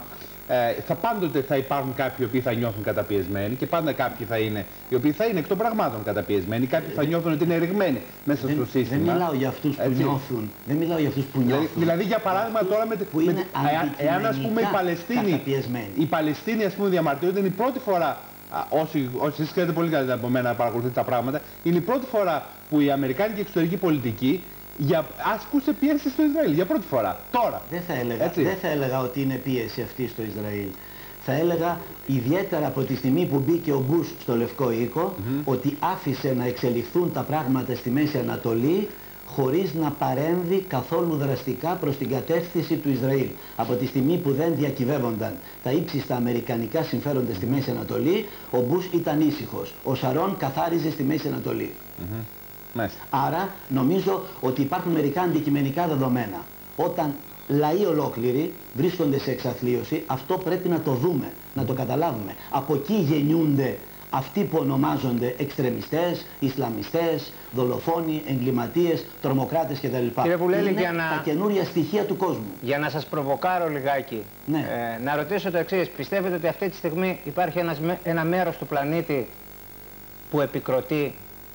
Ε, θα πάντοτε θα υπάρχουν κάποιοι οι οποίοι θα νιώθουν καταπιεσμένοι και πάντα κάποιοι θα είναι οι οποίοι θα είναι εκ των πραγμάτων καταπιεσμένοι. Κάποιοι θα νιώθουν ότι είναι ρηγμένοι μέσα δεν, στο σύστημα. Δεν μιλάω για αυτούς που έτσι. νιώθουν. Δεν μιλάω για αυτούς που νιώθουν. Δηλαδή, δηλαδή για παράδειγμα τώρα με, που είναι με, εάν ας πούμε οι Παλαιστίνοι, οι Παλαιστίνοι ας πούμε διαμαρτύρονται, είναι η πρώτη φορά, όσοι, όσοι εσείς ξέρετε πολύ καλύτερα από μένα να παρακολουθείτε τα πράγματα, είναι η πρώτη φορά που η αμερικάνικη εξωτερική πολιτική για ασκούσε πίεση στο Ισραήλ, για πρώτη φορά, τώρα. Δεν θα έλεγα, δεν θα έλεγα ότι είναι πίεση αυτή στο Ισραήλ. Θα έλεγα ιδιαίτερα από τη στιγμή που μπήκε ο Μπούς στο Λευκό Οίκο, mm-hmm. ότι άφησε να εξελιχθούν τα πράγματα στη Μέση Ανατολή χωρίς να παρέμβει καθόλου δραστικά προς την κατεύθυνση του Ισραήλ. Από τη στιγμή που δεν διακυβεύονταν τα ύψιστα αμερικανικά συμφέροντα στη Μέση Ανατολή, ο Μπούς ήταν ήσυχος. Ο Σαρών καθάριζε στη Μέση Ανατολή. Mm-hmm. Άρα νομίζω ότι υπάρχουν μερικά αντικειμενικά δεδομένα. Όταν λαοί ολόκληροι βρίσκονται σε εξαθλίωση, αυτό πρέπει να το δούμε, να το καταλάβουμε. Από εκεί γεννιούνται αυτοί που ονομάζονται εξτρεμιστές, Ισλαμιστές, δολοφόνοι, εγκληματίες, τρομοκράτες κτλ. Κύριε Βουλέλη, είναι για να... τα καινούρια στοιχεία του κόσμου. Για να σας προβοκάρω λιγάκι, ναι. ε, να ρωτήσω το εξής. Πιστεύετε ότι αυτή τη στιγμή υπάρχει ένας, ένα μέρος του πλανήτη που επικροτεί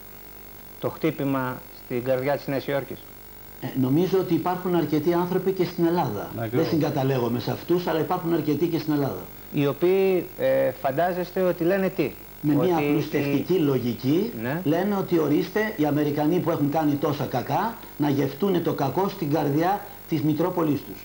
το χτύπημα στην καρδιά της Νέας Υόρκης? Ε, νομίζω ότι υπάρχουν αρκετοί άνθρωποι και στην Ελλάδα. Να, δεν συγκαταλέγομαι σε αυτούς, αλλά υπάρχουν αρκετοί και στην Ελλάδα. Οι οποίοι ε, φαντάζεστε ότι λένε τι? Με ότι μια απλουστευτική η... λογική, ναι. λένε ότι ορίστε οι Αμερικανοί που έχουν κάνει τόσα κακά να γευτούν το κακό στην καρδιά της Μητρόπολης τους.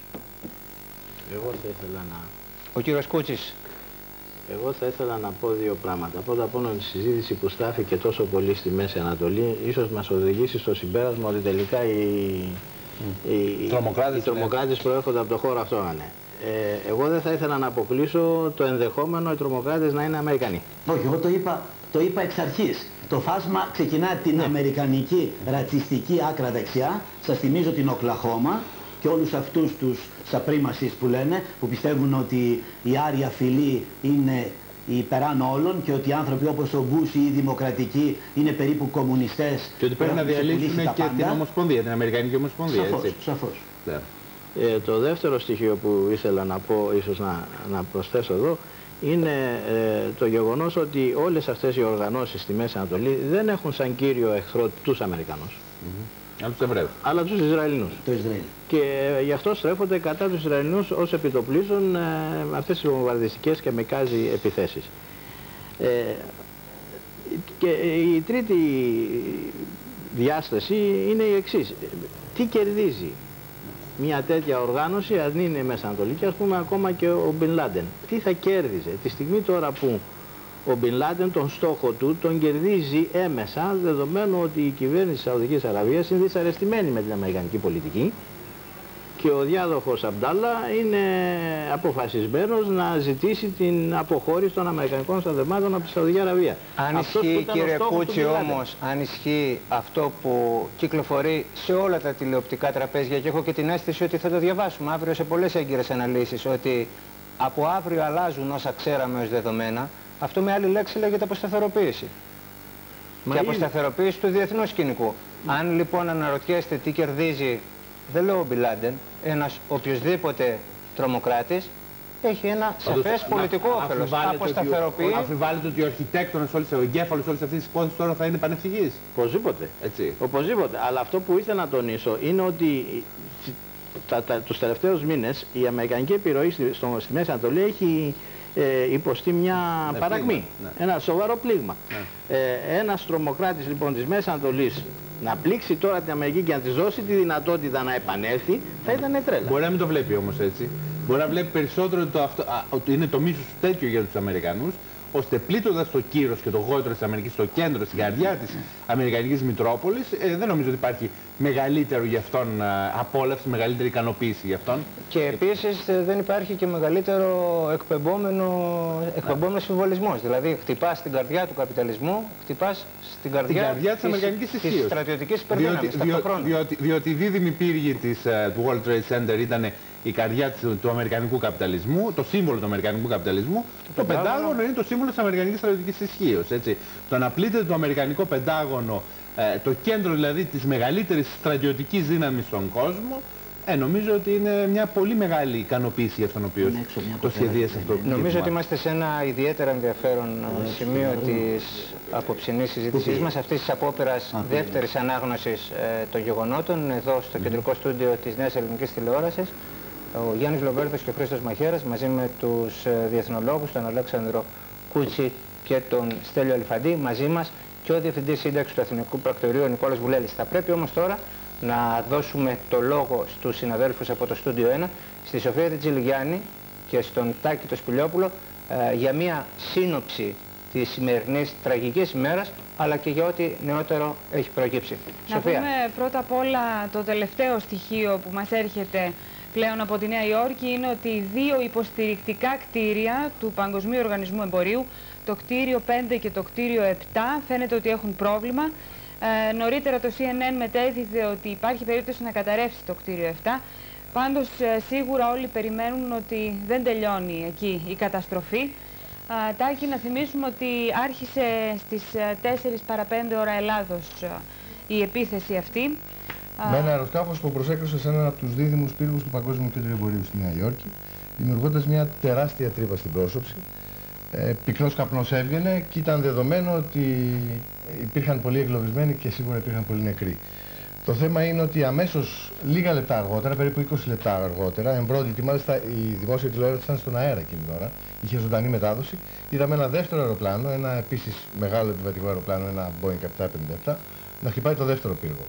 Εγώ θα ήθελα να... Ο κύριος Κούτσης. Εγώ θα ήθελα να πω δύο πράγματα. Πρώτα απ' όλα, η συζήτηση που στάθηκε τόσο πολύ στη Μέση Ανατολή ίσως μας οδηγήσει στο συμπέρασμα ότι τελικά οι, mm. οι, οι τρομοκράτες, οι τρομοκράτες προέρχονται από το χώρο αυτό. Ναι. Ε, εγώ δεν θα ήθελα να αποκλείσω το ενδεχόμενο οι τρομοκράτες να είναι Αμερικανοί. Όχι, εγώ το είπα, το είπα εξ αρχής. Το φάσμα ξεκινά την ναι. αμερικανική ρατσιστική άκρα δεξιά. Σας θυμίζω την Οκλαχώμα και όλους αυτούς τους σαπρίμασις που λένε, που πιστεύουν ότι η άρια φυλή είναι υπεράνω όλων και ότι οι άνθρωποι όπως ο Μπούς ή οι δημοκρατικοί είναι περίπου κομμουνιστές. Και ότι πρέπει να διαλύσουν και πάντα. την Ομοσπονδία, την Αμερικανική Ομοσπονδία. Σαφώς, έτσι. σαφώς. Yeah. Ε, το δεύτερο στοιχείο που ήθελα να πω, ίσως να, να προσθέσω εδώ, είναι ε, το γεγονός ότι όλες αυτές οι οργανώσεις στη Μέση Ανατολή δεν έχουν σαν κύριο εχθρό τους Αμερικανούς. Mm-hmm. Αλλά τους Εβραίους. Αλλά τους Ισραηλινούς. Το Ισραήλ. Και ε, γι' αυτό στρέφονται κατά τους Ισραηλινούς ως επιτοπλίζουν ε, αυτές τις βομβαρδιστικές και μεκάζι επιθέσεις. Ε, και η τρίτη διάσταση είναι η εξής. Τι κερδίζει μια τέτοια οργάνωση, αν είναι μεσανατολική, ας πούμε ακόμα και ο Μπιν Λάντεν? Τι θα κέρδιζε τη στιγμή τώρα που ο Μπιν Λάντεν τον στόχο του τον κερδίζει έμεσα, δεδομένου ότι η κυβέρνηση της Σαουδικής Αραβίας είναι δυσαρεστημένη με την αμερικανική πολιτική και ο διάδοχος Αμπντάλα είναι αποφασισμένος να ζητήσει την αποχώρηση των αμερικανικών στρατευμάτων από τη Σαουδική Αραβία. Αν ισχύει, κύριε Κούτσι, όμως, αν ισχύει αυτό που κυκλοφορεί σε όλα τα τηλεοπτικά τραπέζια, και έχω και την αίσθηση ότι θα το διαβάσουμε αύριο σε πολλές έγκυρες αναλύσεις, ότι από αύριο αλλάζουν όσα ξέραμε ως δεδομένα, αυτό με άλλη λέξη λέγεται αποσταθεροποίηση. Μα και είναι. αποσταθεροποίηση του διεθνούς σκηνικού. Mm. Αν λοιπόν αναρωτιέστε τι κερδίζει, δεν λέω ο Μπιν Λάντεν, ένας οποιοσδήποτε τρομοκράτης, έχει ένα σαφές πολιτικό όφελος. Αποσταθεροποιεί. Αμφιβάλλεται ότι ο αρχιτέκτονας, ο εγκέφαλος όλης αυτής της υπόθεσης τώρα θα είναι πανευτυχής. Οπωσδήποτε. Έτσι. Οπωσδήποτε. Αλλά αυτό που ήθελα να τονίσω είναι ότι τα, τα, τους τελευταίους μήνες η αμερικανική επιρροή στη, στο, στη Μέση Ανατολή έχει ε, υποστεί μια ναι, παρακμή. Πλήγμα, ναι. Ένα σοβαρό πλήγμα. Ναι. Ε, ένας τρομοκράτης λοιπόν της Μέσης Ανατολής να πλήξει τώρα την Αμερική και να της δώσει τη δυνατότητα να επανέλθει, θα ήταν τρέλα. Μπορεί να μην το βλέπει όμως έτσι. Μπορεί να βλέπει περισσότερο ότι, το αυτό, α, ότι είναι το μίσος τέτοιο για τους Αμερικανούς, ώστε πλήττοντας το κύρος και το γόητρο της Αμερικής στο κέντρο, στην καρδιά της Αμερικανικής Μητρόπολης, ε, δεν νομίζω ότι υπάρχει μεγαλύτερο για αυτόν α, απόλαυση, μεγαλύτερη ικανοποίηση για αυτόν. Και επίσης ε, δεν υπάρχει και μεγαλύτερο εκπεμπόμενο, εκπεμπόμενο συμβολισμός. Δηλαδή χτυπάς στην καρδιά του καπιταλισμού, χτυπάς στην καρδιά, καρδιά της, της Αμερικανικής της, της στρατιωτικής υπερδύναμης. Διότι, διό, διότι, διότι η δίδυμη πύργη της, uh, του World Trade Center ήταν η καρδιά της, του αμερικανικού καπιταλισμού, το σύμβολο του αμερικανικού καπιταλισμού. Το, το πεντάγωνο είναι το σύμβολο της αμερικανικής στρατιωτικής ισχύως. Το να πλήττεται το αμερικανικό πεντάγωνο, ε, το κέντρο δηλαδή της μεγαλύτερης στρατιωτικής δύναμης στον κόσμο, Ε, νομίζω ότι είναι μια πολύ μεγάλη ικανοποίηση για αυτόν ο οποίος το σχεδίασε αυτό. Νομίζω ότι είμαστε σε ένα ιδιαίτερα ενδιαφέρον σημείο της απόψινής συζήτησής μας, αυτής της απόπειρας δεύτερης ανάγνωσης ε, των γεγονότων, εδώ στο κεντρικό στούντιο της Νέας Ελληνικής Τηλεόρασης. Ο Γιάννης Λοβέρδος και ο Χρήστος Μαχαίρας μαζί με τους ε, διεθνολόγους, τον Αλέξανδρο Κούτσι και τον Στέλιο Αλιφαντή, μαζί μας και ο Διευθυντής Σύνταξης του Εθνικού Πρακτορείου, ο Νικόλας Βουλέλης. Θα πρέπει όμως τώρα να δώσουμε το λόγο στους συναδέλφους από το Στούντιο ένα, στη Σοφία Τιτζηλιγιάννη και στον Τάκη το Σπηλιόπουλο ε, για μια σύνοψη της σημερινής τραγικής ημέρας, αλλά και για ό,τι νεότερο έχει προκύψει. Να Σοφία. πούμε πρώτα απ' όλα το τελευταίο στοιχείο που μας έρχεται πλέον από τη Νέα Υόρκη είναι ότι δύο υποστηρικτικά κτίρια του Παγκοσμίου Οργανισμού Εμπορίου, το κτίριο πέντε και το κτίριο επτά, φαίνεται ότι έχουν πρόβλημα. Ε, νωρίτερα το σι εν εν μετέδιδε ότι υπάρχει περίπτωση να καταρρεύσει το κτίριο επτά. Πάντως ε, σίγουρα όλοι περιμένουν ότι δεν τελειώνει εκεί η καταστροφή. Ε, Τάκη, να θυμίσουμε ότι άρχισε στις τέσσερις παρά πέντε ώρα Ελλάδος ε, η επίθεση αυτή. Με ένα αεροσκάφος που προσέκρουσε σε έναν από τους δίδυμους πύργους του Παγκόσμιου Κέντρου Εμπορίου στη Νέα Υόρκη, δημιουργώντας μια τεράστια τρύπα στην πρόσωψη. Ε, πυκνός καπνός έβγαινε και ήταν δεδομένο ότι υπήρχαν πολλοί εγκλωβισμένοι και σίγουρα υπήρχαν πολλοί νεκροί. Το θέμα είναι ότι αμέσως λίγα λεπτά αργότερα, περίπου είκοσι λεπτά αργότερα, εμπρόντιτη, μάλιστα η δημόσια τηλεόραση ήταν στον αέρα εκείνη την ώρα, είχε ζωντανή μετάδοση, είδαμε ένα δεύτερο αεροπλάνο, ένα επίσης μεγάλο επιβατικό αεροπλάνο, ένα Boeing επτακόσια πενήντα επτά, να χτυπάει το δεύτερο πύργο.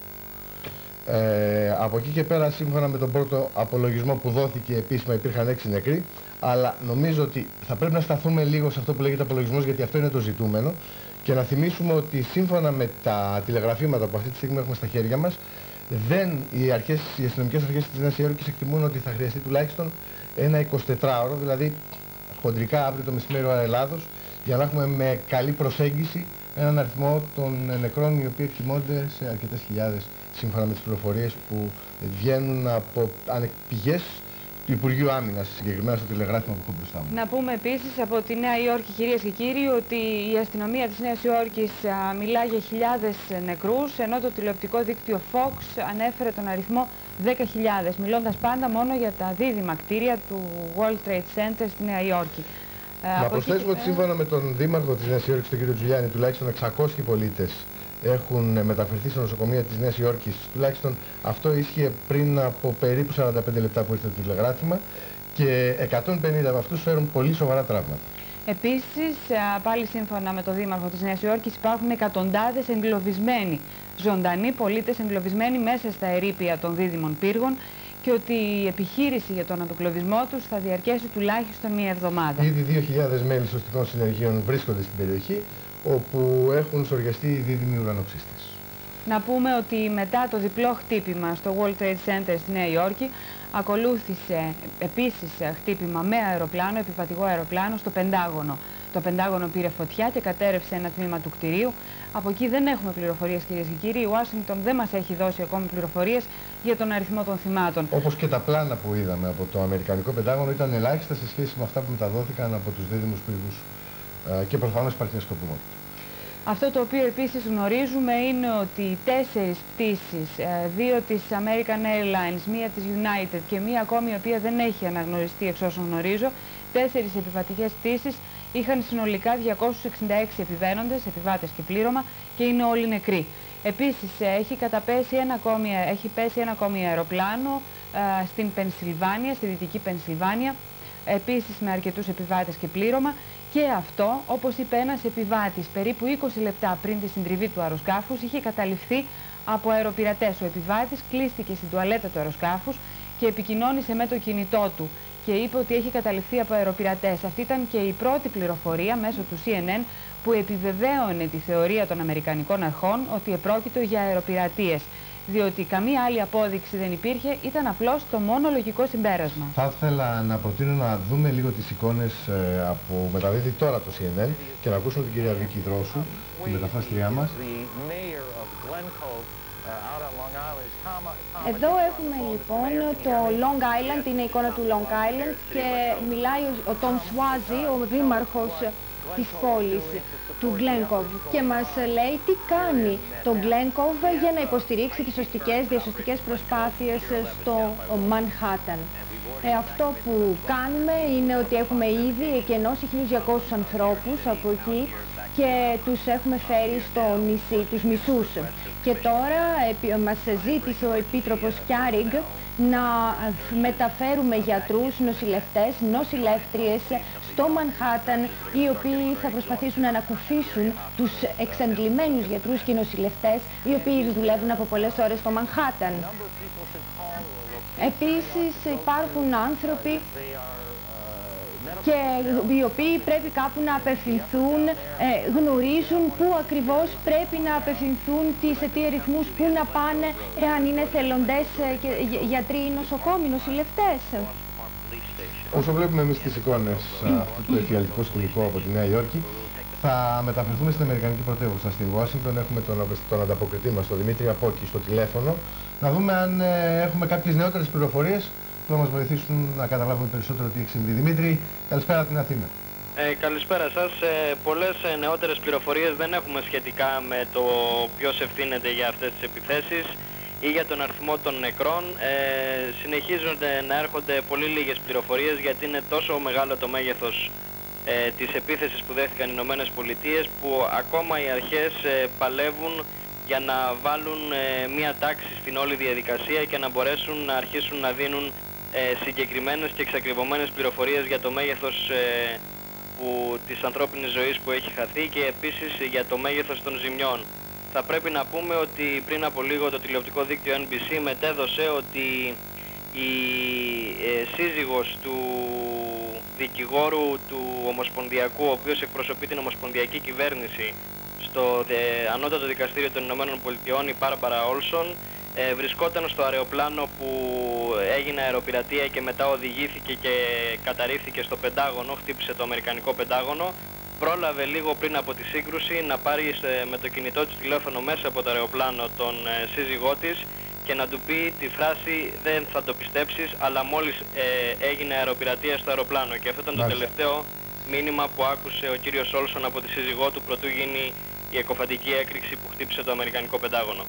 Ε, από εκεί και πέρα, σύμφωνα με τον πρώτο απολογισμό που δόθηκε επίσημα, υπήρχαν έξι νεκροί. Αλλά νομίζω ότι θα πρέπει να σταθούμε λίγο σε αυτό που λέγεται απολογισμός, γιατί αυτό είναι το ζητούμενο. Και να θυμίσουμε ότι σύμφωνα με τα τηλεγραφήματα που αυτή τη στιγμή έχουμε στα χέρια μας, δεν, οι, αρχές, οι αστυνομικές αρχές της Νέας Υόρκης εκτιμούν ότι θα χρειαστεί τουλάχιστον ένα εικοσιτετράωρο, δηλαδή χοντρικά αύριο το μεσημέρι ώρα Ελλάδος, για να έχουμε με καλή προσέγγιση έναν αριθμό των νεκρών, οι οποίοι εκτιμώνται σε αρκετές χιλιάδες, σύμφωνα με τις πληροφορίες που βγαίνουν από πηγές του Υπουργείου Άμυνας, συγκεκριμένα στο τηλεγράφημα που έχω μπροστά μου. Να πούμε επίσης από τη Νέα Υόρκη, κυρίες και κύριοι, ότι η αστυνομία της Νέας Υόρκης α, μιλά για χιλιάδες νεκρούς, ενώ το τηλεοπτικό δίκτυο Fox ανέφερε τον αριθμό δέκα χιλιάδες, μιλώντας πάντα μόνο για τα δίδυμα κτίρια του World Trade Center στη Νέα Υόρκη. Να προσθέσουμε ότι σύμφωνα με τον Δήμαρχο της Νέας Υόρκης, τον κύριο Τζουλιάνη, τουλάχιστον εξακόσιοι πολίτες έχουν μεταφερθεί στα νοσοκομεία της Νέας Υόρκης. Τουλάχιστον αυτό ίσχυε πριν από περίπου σαράντα πέντε λεπτά που ήρθε το τηλεγράφημα, και εκατόν πενήντα από αυτούς φέρουν πολύ σοβαρά τραύματα. Επίσης, πάλι σύμφωνα με τον Δήμαρχο της Νέας Υόρκης, υπάρχουν εκατοντάδες εγκλωβισμένοι, ζωντανοί πολίτες εγκλωβισμένοι μέσα στα ερείπια των δίδυμων πύργων, και ότι η επιχείρηση για τον απεκλωβισμό τους θα διαρκέσει τουλάχιστον μία εβδομάδα. Ήδη δύο χιλιάδες μέλη σωστικών συνεργείων βρίσκονται στην περιοχή, όπου έχουν σοριαστεί οι δίδυμοι ουρανοξύστες. Να πούμε ότι μετά το διπλό χτύπημα στο World Trade Center στη Νέα Υόρκη, ακολούθησε επίσης χτύπημα με αεροπλάνο, επιβατικό αεροπλάνο, στο Πεντάγωνο. Το Πεντάγωνο πήρε φωτιά και κατέρευσε ένα τμήμα του κτηρίου. Από εκεί δεν έχουμε πληροφορίες, κυρίες και κύριοι. Η Ουάσιγκτον δεν μας έχει δώσει ακόμη πληροφορίες για τον αριθμό των θυμάτων. Όπως και τα πλάνα που είδαμε από το Αμερικανικό Πεντάγωνο ήταν ελάχιστα σε σχέση με αυτά που μεταδόθηκαν από τους δίδυμους πύργους, και προφανώς υπάρχει μια σκοπιμότητα. Αυτό το οποίο επίσης γνωρίζουμε είναι ότι τέσσερις πτήσεις, δύο της American Airlines, μία της United και μία ακόμη η οποία δεν έχει αναγνωριστεί εξ όσων γνωρίζω, τέσσερις επιβατικές πτήσεις είχαν συνολικά διακόσιους εξήντα έξι επιβαίνοντες, επιβάτες και πλήρωμα, και είναι όλοι νεκροί. Επίσης έχει, καταπέσει ένα ακόμη, έχει πέσει ένα ακόμη αεροπλάνο α, στην Πενσιλβάνια, στη Δυτική Πενσιλβάνια, επίσης με αρκετούς επιβάτες και πλήρωμα. Και αυτό, όπως είπε ένας επιβάτης, περίπου είκοσι λεπτά πριν τη συντριβή του αεροσκάφους, είχε καταληφθεί από αεροπειρατές. Ο επιβάτης κλείστηκε στην τουαλέτα του αεροσκάφους και επικοινώνησε με το κινητό του και είπε ότι έχει καταληφθεί από αεροπειρατές. Αυτή ήταν και η πρώτη πληροφορία μέσω του σι εν εν που επιβεβαίωνε τη θεωρία των Αμερικανικών αρχών ότι επρόκειτο για αεροπειρατείες. Διότι καμία άλλη απόδειξη δεν υπήρχε, ήταν απλώς το μόνο λογικό συμπέρασμα. Θα ήθελα να προτείνω να δούμε λίγο τις εικόνες ε, που μεταδίδει τώρα το σι εν εν και να ακούσουμε την κυρία Βίκη Δρόσου, την μεταφράστριά μας. Εδώ έχουμε λοιπόν το Long Island, είναι η εικόνα του Long Island, και μιλάει ο Τον Σουάζι, ο δήμαρχος της πόλης του Γκλένκοβ και μας λέει τι κάνει το Γκλένκοβ για να υποστηρίξει τις σωστικές, διασωστικές προσπάθειες στο Μανχάταν. Ε, αυτό που κάνουμε είναι ότι έχουμε ήδη εκενώσει χίλιους διακόσιους ανθρώπους από εκεί και τους έχουμε φέρει στο νησί, τους μισούς. Και τώρα επί, μας ζήτησε ο Επίτροπος Κιάριγκ να μεταφέρουμε γιατρούς, νοσηλευτές, νοσηλεύτριες στο Μανχάταν, οι οποίοι θα προσπαθήσουν να ανακουφίσουν τους εξαντλημένους γιατρούς και νοσηλευτές, οι οποίοι δουλεύουν από πολλές ώρες στο Μανχάταν. Επίσης υπάρχουν άνθρωποι και οι οποίοι πρέπει κάπου να απευθυνθούν, ε, γνωρίζουν πού ακριβώς πρέπει να απευθυνθούν, τις αιτιαριθμούς, πού να πάνε, εάν είναι θελοντές, ε, και, γιατροί, νοσοκόμοι, νοσηλευτές. Όσο βλέπουμε εμείς τις εικόνες αυτού του εφιαλτικού σκηνικού από τη Νέα Υόρκη, θα μεταφερθούμε στην Αμερικανική πρωτεύουσα, στη Ουάσιγκτον. Έχουμε τον, τον ανταποκριτή μας, τον Δημήτρη Απόκη, στο τηλέφωνο. Να δούμε αν ε, έχουμε κάποιες νεότερες πληροφορίες που θα μας βοηθήσουν να καταλάβουμε περισσότερο τι έχει συμβεί. Δημήτρη, καλησπέρα από την Αθήνα. Ε, καλησπέρα σας. Ε, πολλές ε, νεότερες πληροφορίες δεν έχουμε σχετικά με το ποιος ευθύνεται για αυτές τις επιθέσεις ή για τον αριθμό των νεκρών. Ε, συνεχίζονται να έρχονται πολύ λίγες πληροφορίες γιατί είναι τόσο μεγάλο το μέγεθος ε, της επίθεσης που δέχτηκαν οι Ηνωμένες Πολιτείες που ακόμα οι αρχές ε, παλεύουν για να βάλουν ε, μία τάξη στην όλη διαδικασία και να μπορέσουν να αρχίσουν να δίνουν ε, συγκεκριμένες και εξακριβωμένες πληροφορίες για το μέγεθος ε, που, της ανθρώπινης ζωής που έχει χαθεί και επίσης για το μέγεθος των ζημιών. Θα πρέπει να πούμε ότι πριν από λίγο το τηλεοπτικό δίκτυο Εν Μπι Σι μετέδωσε ότι η ε, σύζυγος του δικηγόρου του Ομοσπονδιακού, ο οποίος εκπροσωπεί την Ομοσπονδιακή Κυβέρνηση στο δε, Ανώτατο Δικαστήριο των Ηνωμένων Πολιτειών, η Μπάρμπαρα Όλσον, ε, βρισκόταν στο αεροπλάνο που έγινε αεροπειρατεία και μετά οδηγήθηκε και καταρρίφθηκε στο Πεντάγωνο, χτύπησε το Αμερικανικό Πεντάγωνο. Πρόλαβε λίγο πριν από τη σύγκρουση να πάρει με το κινητό της τηλέφωνο μέσα από το αεροπλάνο τον ε, σύζυγό της και να του πει τη φράση «Δεν θα το πιστέψεις», αλλά μόλις ε, έγινε αεροπειρατεία στο αεροπλάνο. Και αυτό ήταν το τελευταίο μήνυμα που άκουσε ο κύριος Όλσον από τη σύζυγό του προτού γίνει η εκοφαντική έκρηξη που χτύπησε το Αμερικανικό Πεντάγωνο.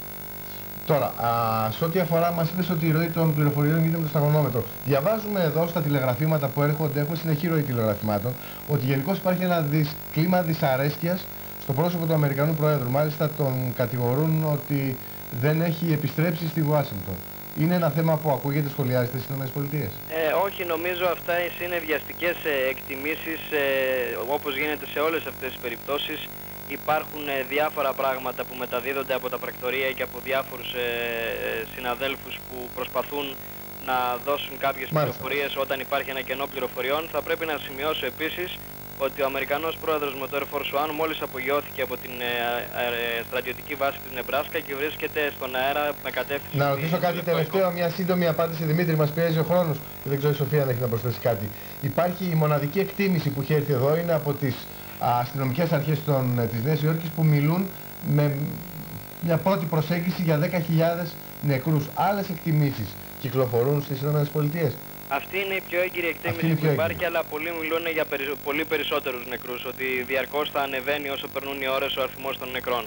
Τώρα, α, σε ό,τι αφορά, μας είπες ότι η ροή των πληροφοριών γίνεται με το σταγονόμετρο. Διαβάζουμε εδώ στα τηλεγραφήματα που έρχονται, έχουμε συνεχή ροή τηλεγραφημάτων, ότι γενικώς υπάρχει ένα δυσ, κλίμα δυσαρέσκειας στο πρόσωπο του Αμερικανού Προέδρου. Μάλιστα τον κατηγορούν ότι δεν έχει επιστρέψει στη Ουάσιγκτον. Είναι ένα θέμα που ακούγεται, σχολιάζεται στις ΗΠΑ. Ε, όχι, νομίζω αυτά είναι βιαστικές ε, εκτιμήσεις, ε, όπως γίνεται σε όλες αυτές τις περιπτώσεις. Υπάρχουν ε, διάφορα πράγματα που μεταδίδονται από τα πρακτορεία και από διάφορους ε, ε, συναδέλφους που προσπαθούν να δώσουν κάποιες πληροφορίες όταν υπάρχει ένα κενό πληροφοριών. Θα πρέπει να σημειώσω επίσης ότι ο Αμερικανός πρόεδρος με το Air Force One μόλις απογειώθηκε από την ε, ε, στρατιωτική βάση της Νεμπράσκα και βρίσκεται στον αέρα με κατεύθυνση... Να ρωτήσω κάτι τελευταίο, μια σύντομη απάντηση, Δημήτρη, μας πιέζει ο χρόνος και δεν ξέρω η Σοφία αν έχει να προσθέσει κάτι. Υπάρχει η μοναδική εκτίμηση που έχει έρθει εδώ, είναι από τις αστυνομικές αρχές των, της Νέας Υόρκης που μιλούν με μια πρώτη προσέγγιση για δέκα χιλιάδες νεκρούς. Άλλες εκτιμήσεις κυκλοφορούν στις ΗΠΑ. Αυτή είναι η πιο έγκυρη εκτίμηση που υπάρχει, αλλά πολλοί μιλούν για περι... πολύ περισσότερους νεκρούς, ότι διαρκώς θα ανεβαίνει όσο περνούν οι ώρες ο αριθμός των νεκρών.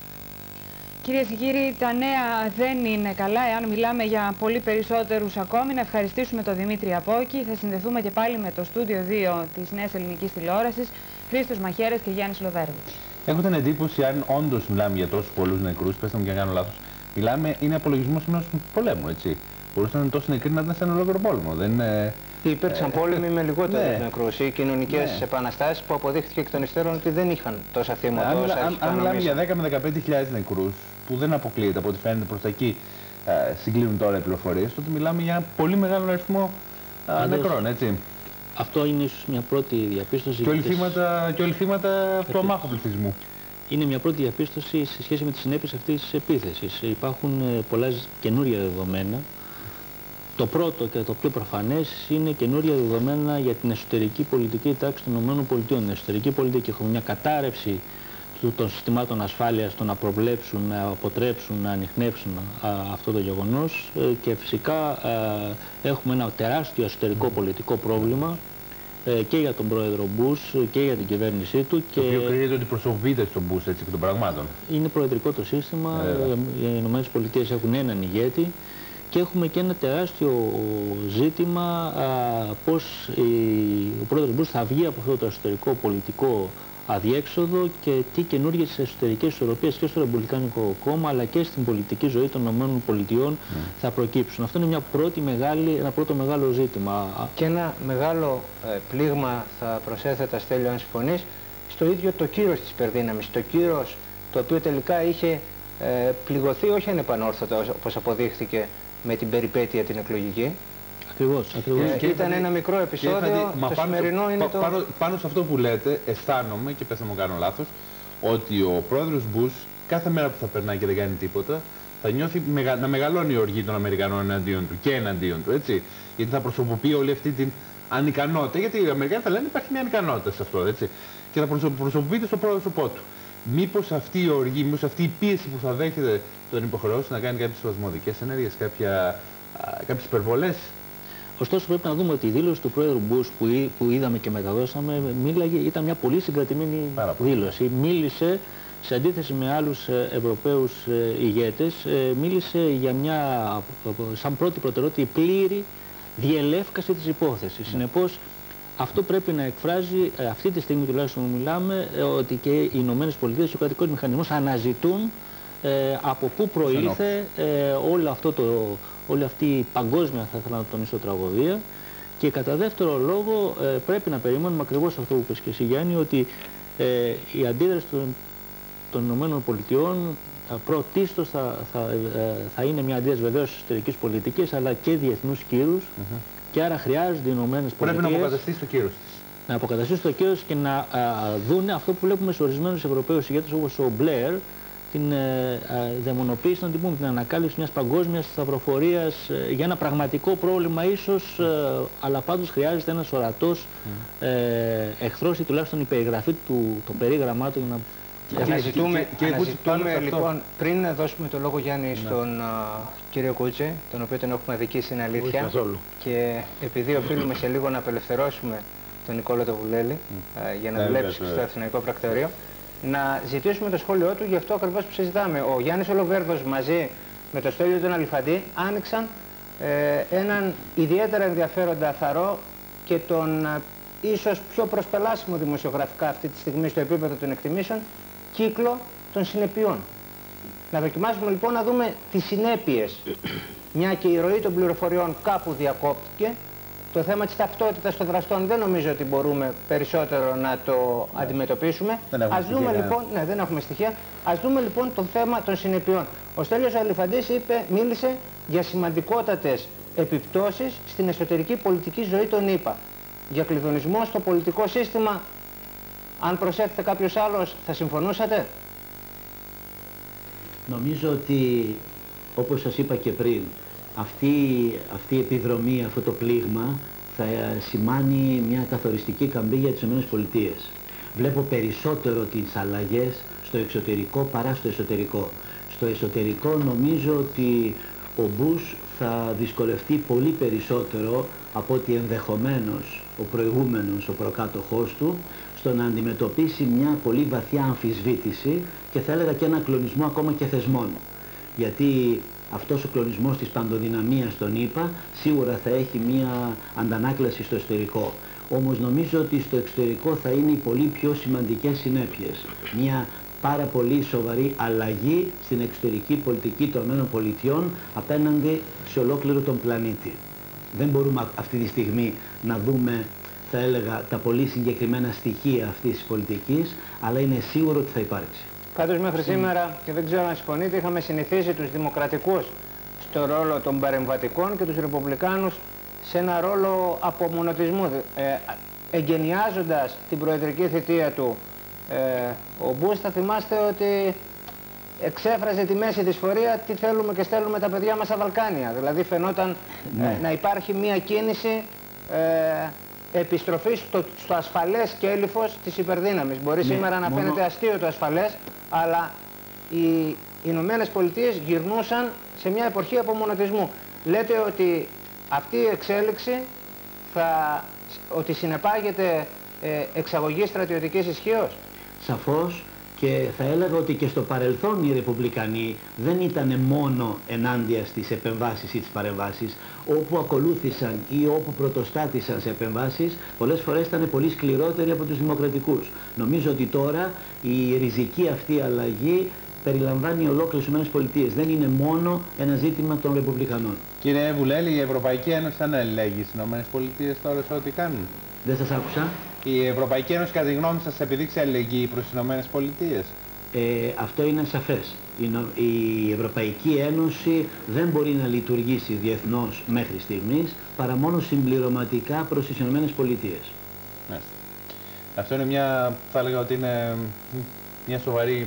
Κυρίες και κύριοι, τα νέα δεν είναι καλά, εάν μιλάμε για πολύ περισσότερους ακόμη. Να ευχαριστήσουμε τον Δημήτρη Απόκη. Θα συνδεθούμε και πάλι με το στούντιο δύο της Νέας Ελληνικής Τηλεόρασης, Χρήστος Μαχαίρας και Γιάννης Λοβέρδης. Έχω την εντύπωση, αν όντως μιλάμε για τόσους πολλούς νεκρούς, πέστε μου και αν κάνω λάθος, μιλάμε, είναι απολογισμός ενός πολέμου, έτσι. Μπορούσαν τόσοι νεκροί να ήταν σε ένα ολόκληρο πόλεμο. Δεν είναι... Υπήρξαν ε, πόλεμοι με λιγότερους ναι. νεκρούς ή κοινωνικές ναι. επαναστάσεις που αποδείχθηκε εκ των υστέρων ότι δεν είχαν τόσα θύματα. Αν, αν, αν μιλάμε για δέκα με δεκαπέντε χιλιάδες νεκρούς, που δεν αποκλείεται από ό,τι φαίνεται προς τα εκεί ε, συγκλίνουν τώρα οι πληροφορίες, τότε μιλάμε για πολύ μεγάλο αριθμό ε, νεκρών, έτσι. Αυτό είναι ίσως μια πρώτη διαπίστωση. Και όλοι θύματα, και όλοι θύματα του αμάχου πληθυσμού. Είναι μια πρώτη διαπίστωση σε σχέση με τις συνέπειες αυτής της επίθεσης. Υπάρχουν ε, πολλά καινούρια δεδομένα. Το πρώτο και το πιο προφανές είναι καινούρια δεδομένα για την εσωτερική πολιτική τάξη των ΗΠΑ. Την εσωτερική πολιτική έχουμε μια κατάρρευση των συστημάτων ασφάλειας, το να προβλέψουν, να αποτρέψουν, να ανιχνεύσουν α, αυτό το γεγονός ε, και φυσικά ε, έχουμε ένα τεράστιο εσωτερικό πολιτικό πρόβλημα ε, και για τον πρόεδρο Μπούς και για την κυβέρνησή του. Το οποίο κρίνεται ότι προσωπείται στον Μπούς έτσι και των πραγμάτων. Είναι προεδρικό το σύστημα, ε, οι Ηνωμένες Πολιτείες έχουν έναν ηγέτη και έχουμε και ένα τεράστιο ζήτημα α, πώς η, ο πρόεδρος Μπούς θα βγει από αυτό το εσωτερικό πολιτικό αδιέξοδο και τι καινούργιες εσωτερικές ισορροπίες και στο Ρεπουμπλικάνικο κόμμα αλλά και στην πολιτική ζωή των ΗΠΑ mm. θα προκύψουν. Αυτό είναι μια πρώτη μεγάλη, ένα πρώτο μεγάλο ζήτημα. Και ένα μεγάλο ε, πλήγμα θα προσέθετα, Στέλιο, αν συμφωνείς, στο ίδιο το κύρος της υπερδύναμης. Το κύρος το οποίο τελικά είχε ε, πληγωθεί όχι ανεπανόρθωτα όπως αποδείχθηκε με την περιπέτεια την εκλογική. Ακριβώς, ακριβώς. Ε, και ήταν ένα μικρό επεισόδιο, το πάνω, σημερινό πα, είναι πα, το... Πάνω, πάνω σε αυτό που λέτε, αισθάνομαι, και πες να μου κάνω λάθος, ότι ο πρόεδρος Μπούς κάθε μέρα που θα περνάει και δεν κάνει τίποτα, θα νιώθει μεγα, να μεγαλώνει η οργή των Αμερικανών εναντίον του και εναντίον του, έτσι. Γιατί θα προσωποποιεί όλη αυτή την ανικανότητα, γιατί οι Αμερικανοί θα λένε υπάρχει μια ανικανότητα σε αυτό, έτσι. Και θα προσωποποιείται στο πρόσωπό του. Μήπως αυτή η οργή, μήπως αυτή η πίεση που θα δέχεται τον υποχρεώσει να κάνει κάποιες σπασμωδικές ενέργειες, κάποιες υπερβολές. Ωστόσο, πρέπει να δούμε ότι η δήλωση του πρόεδρου Μπούς που, που είδαμε και μεταδώσαμε μίλαγε, ήταν μια πολύ συγκρατημένη δήλωση. Μίλησε, σε αντίθεση με άλλους Ευρωπαίους ηγέτες, μίλησε για μια, σαν πρώτη προτεραιότητα, η πλήρη διελεύκαση της υπόθεσης. Ναι. Συνεπώς, αυτό πρέπει να εκφράζει, αυτή τη στιγμή τουλάχιστον μιλάμε, ότι και οι Ηνωμένες Πολιτείες και ο κρατικός μηχανισμός αναζητούν ε, από πού προήλθε ε, όλο αυτό το, όλη αυτή η παγκόσμια, θα ήθελα να τονίσω, τραγωδία. Και κατά δεύτερο λόγο ε, πρέπει να περιμένουμε ακριβώς αυτό που είπες και εσύ, Γιάννη, ότι ε, η αντίδραση των, των Ηνωμένων Πολιτειών πρωτίστως θα, θα, ε, θα είναι μια αντίδραση βεβαίως εσωτερικής πολιτικής αλλά και διεθνούς κύρους. Mm-hmm. Και άρα χρειάζονται οι Ηνωμένες Πολιτείες πρέπει να αποκαταστήσει το κύρος της. Να αποκαταστήσει το κύρος και να α, δούνε αυτό που βλέπουμε σε ορισμένους Ευρωπαίους ηγέτες όπως ο Μπλερ, την ε, α, δαιμονοποίηση, να την πούμε, την ανακάλυψη μιας παγκόσμιας σταυροφορίας ε, για ένα πραγματικό πρόβλημα ίσως, ε, αλλά πάντως χρειάζεται ένας ορατός mm. ε, εχθρός ή τουλάχιστον η περιγραφή του, το περίγραμμά του για να... Αναζητούμε, και, και, αναζητούμε και λοιπόν, πριν να δώσουμε το λόγο, Γιάννη, ναι. στον uh, κύριο Κούτσε, τον οποίο τον έχουμε αδικήσει, στην αλήθεια, και επειδή οφείλουμε σε λίγο να απελευθερώσουμε τον Νικόλα το Βουλέλη mm. uh, για να δουλέψει στο Αθηναϊκό Πρακτορείο, να ζητήσουμε το σχόλιο του για αυτό ακριβώς που συζητάμε. Ο Γιάννης Ολοβέρδος μαζί με το Στέλιο τον Αλιφαντή άνοιξαν ε, έναν ιδιαίτερα ενδιαφέροντα αθαρό και τον uh, ίσως πιο προσπελάσιμο δημοσιογραφικά αυτή τη στιγμή στο επίπεδο των εκτιμήσεων κύκλο των συνεπειών. Να δοκιμάσουμε λοιπόν να δούμε τις συνέπειες, μια και η ροή των πληροφοριών κάπου διακόπτηκε. Το θέμα της ταυτότητας των δραστών δεν νομίζω ότι μπορούμε περισσότερο να το ναι. αντιμετωπίσουμε. Ας δούμε λοιπόν, ναι, δεν έχουμε στοιχεία. Ας δούμε λοιπόν το θέμα των συνεπειών. Ο Στέλιος Αλιφαντής είπε, μίλησε για σημαντικότατες επιπτώσεις στην εσωτερική πολιτική ζωή των ΗΠΑ. Για κλειδονισμό στο πολιτικό σύστημα, αν προσέθετε κάποιος άλλος, θα συμφωνούσατε? Νομίζω ότι, όπως σας είπα και πριν, αυτή, αυτή η επιδρομή, αυτό το πλήγμα θα σημάνει μια καθοριστική καμπή για τις ΗΠΑ. Βλέπω περισσότερο τις αλλαγές στο εξωτερικό παρά στο εσωτερικό. Στο εσωτερικό νομίζω ότι ο Μπούς θα δυσκολευτεί πολύ περισσότερο από ότι ενδεχομένως ο προηγούμενος, ο προκάτοχός του, στο να αντιμετωπίσει μια πολύ βαθιά αμφισβήτηση και θα έλεγα και ένα κλονισμό ακόμα και θεσμών. Γιατί αυτός ο κλονισμός της παντοδυναμίας των ΗΠΑ σίγουρα θα έχει μια αντανάκλαση στο εσωτερικό. Όμως νομίζω ότι στο εξωτερικό θα είναι οι πολύ πιο σημαντικές συνέπειες. Μια πάρα πολύ σοβαρή αλλαγή στην εξωτερική πολιτική των ΗΠΑ απέναντι σε ολόκληρο τον πλανήτη. Δεν μπορούμε αυτή τη στιγμή να δούμε, θα έλεγα, τα πολύ συγκεκριμένα στοιχεία αυτής της πολιτικής, αλλά είναι σίγουρο ότι θα υπάρξει. Πάντως μέχρι σήμερα, και δεν ξέρω αν συμφωνείτε, είχαμε συνηθίσει τους δημοκρατικούς στο ρόλο των παρεμβατικών και τους ρεπουμπλικάνους σε ένα ρόλο απομονωτισμού. Ε, εγκαινιάζοντας την προεδρική θητεία του, ε, ο Μπούς, θα θυμάστε ότι εξέφραζε τη μέση δυσφορία τι θέλουμε και στέλνουμε τα παιδιά μας στα Βαλκάνια. Δηλαδή φαινόταν ναι. ε, να υπάρχει μια κίνηση ε, επιστροφής στο, στο ασφαλές κέλυφος της υπερδύναμης. Μπορεί ναι, σήμερα να μόνο... φαίνεται αστείο το ασφαλές, αλλά οι Ηνωμένες Πολιτείες γυρνούσαν σε μια εποχή απομονωτισμού. Λέτε ότι αυτή η εξέλιξη θα ότι συνεπάγεται ε, εξαγωγή στρατιωτικής ισχύως. Σαφώς, και θα έλεγα ότι και στο παρελθόν οι Ρεπουμπλικανοί δεν ήταν μόνο ενάντια στις επεμβάσεις ή τις παρεμβάσεις. Όπου ακολούθησαν ή όπου πρωτοστάτησαν σε επεμβάσεις, πολλές φορές ήταν πολύ σκληρότεροι από τους δημοκρατικούς. Νομίζω ότι τώρα η ριζική αυτή αλλαγή περιλαμβάνει ολόκληρες τις ΗΠΑ. Δεν είναι μόνο ένα ζήτημα των Ρεπουμπλικανών. Κύριε Βουλέλη, η Ευρωπαϊκή Ένωση θα αλληλέγγυη στις ΗΠΑ τώρα σε ό,τι κάνουν? Δεν σας άκουσα. Η Ευρωπαϊκή Ένωση, κατά τη γνώμη σας, επιδείξει αλληλεγγύη προς τις ΗΠΑ? Ε, αυτό είναι σαφές. Η, η Ευρωπαϊκή Ένωση δεν μπορεί να λειτουργήσει διεθνώς μέχρι στιγμής παρά μόνο συμπληρωματικά προς τις ΗΠΑ. Μάλιστα. Αυτό είναι μια, θα έλεγα ότι είναι μια σοβαρή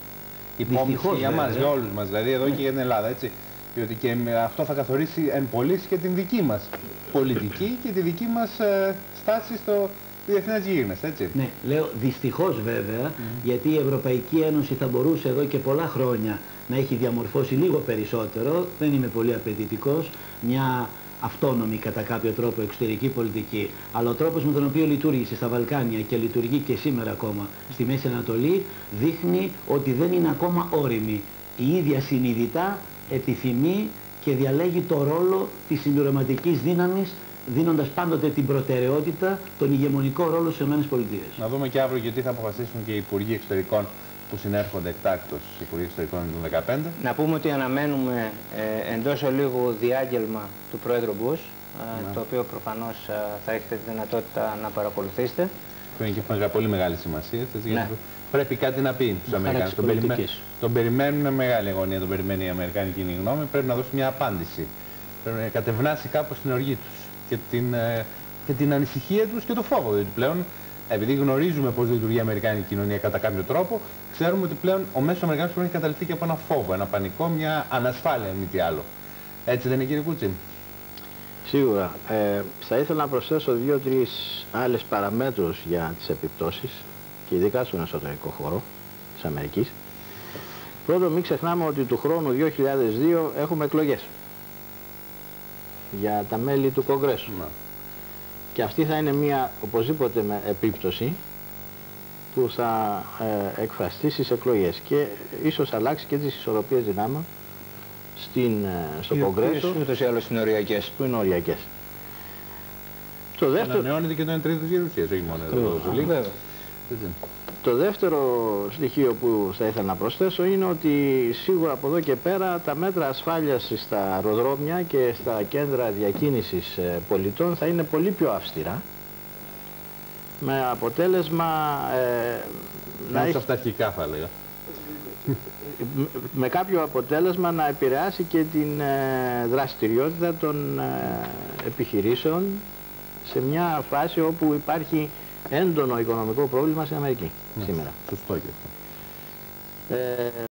υπόμνηση για μας, για όλους μας, δηλαδή εδώ ναι. και για την Ελλάδα, έτσι. Διότι και αυτό θα καθορίσει εν πωλής και την δική μας πολιτική και τη δική μας ε, στάση στο διεθνές γίγνεσθε, έτσι. Ναι, λέω δυστυχώς βέβαια, mm. γιατί η Ευρωπαϊκή Ένωση θα μπορούσε εδώ και πολλά χρόνια να έχει διαμορφώσει λίγο περισσότερο, δεν είμαι πολύ απαιτητικός, μια αυτόνομη κατά κάποιο τρόπο εξωτερική πολιτική. Αλλά ο τρόπος με τον οποίο λειτουργήσε στα Βαλκάνια και λειτουργεί και σήμερα ακόμα στη Μέση Ανατολή δείχνει ότι δεν είναι ακόμα όριμη. Η ίδια συνειδητά επιθυμεί και διαλέγει το ρόλο της συμπληρωματικής δύναμης, δίνοντας πάντοτε την προτεραιότητα, τον ηγεμονικό ρόλο στις ΗΠΑ. Να δούμε και αύριο και τι θα αποφασίσουν και οι Υπουργοί Εξωτερικών που συνέρχονται εκτάκτως, οι Υπουργοί Εξωτερικών του δεκαπέντε. Να πούμε ότι αναμένουμε ε, εντός ολίγου διάγγελμα του Πρόεδρου Μπούς, ε, το οποίο προφανώς ε, θα έχετε τη δυνατότητα να παρακολουθήσετε. Αυτό είναι και πολύ μεγάλη σημασία. Έτσι, ναι. Πρέπει κάτι να πει στους Αμερικάνους. Τον, περιμέ... τον περιμένουν μεγάλη αγωνία, τον περιμένει η Αμερικάνικη κοινή γνώμη. Πρέπει να δώσει μια απάντηση. Πρέπει να κατευνάσει κάπως την οργή τους και την, ε, και την ανησυχία τους και το φόβο. Διότι πλέον, επειδή γνωρίζουμε πώς λειτουργεί η Αμερικάνικη κοινωνία κατά κάποιο τρόπο, ξέρουμε ότι πλέον ο μέσος Αμερικάνος πρέπει να έχει καταληφθεί και από ένα φόβο, ένα πανικό, μια ανασφάλεια, μη τι άλλο. Έτσι δεν είναι, κύριε Κούτσι? Σίγουρα. Ε, θα ήθελα να προσθέσω δύο-τρεις άλλες παραμέτρους για τις επιπτώσεις και ειδικά στον εσωτερικό χώρο της Αμερικής. Πρώτον, μην ξεχνάμε ότι του χρόνου δύο χιλιάδες δύο έχουμε εκλογές για τα μέλη του Κογκρέσου. Να. Και αυτή θα είναι μια οπωσδήποτε με επίπτωση που θα ε, εκφραστεί στις εκλογές και ίσως αλλάξει και τις ισορροπίες δυνάμεων στην, ε, στο Κογκρέσο. Ούτως ή άλλως είναι οριακές. Που είναι οριακές. Το δεύτερο... Ανανεώνεται και το εν τρίτος γερουσίας, όχι μόνο εδώ. Το δεύτερο στοιχείο που θα ήθελα να προσθέσω είναι ότι σίγουρα από εδώ και πέρα τα μέτρα ασφάλειας στα αεροδρόμια και στα κέντρα διακίνησης πολιτών θα είναι πολύ πιο αυστηρά, με αποτέλεσμα ε, να έχει... αυταρχικά θα έλεγα. με κάποιο αποτέλεσμα να επηρεάσει και την ε, δραστηριότητα των ε, επιχειρήσεων σε μια φάση όπου υπάρχει έντονο οικονομικό πρόβλημα στην Αμερική, ναι, σήμερα. Σωστό και αυτό. Ε,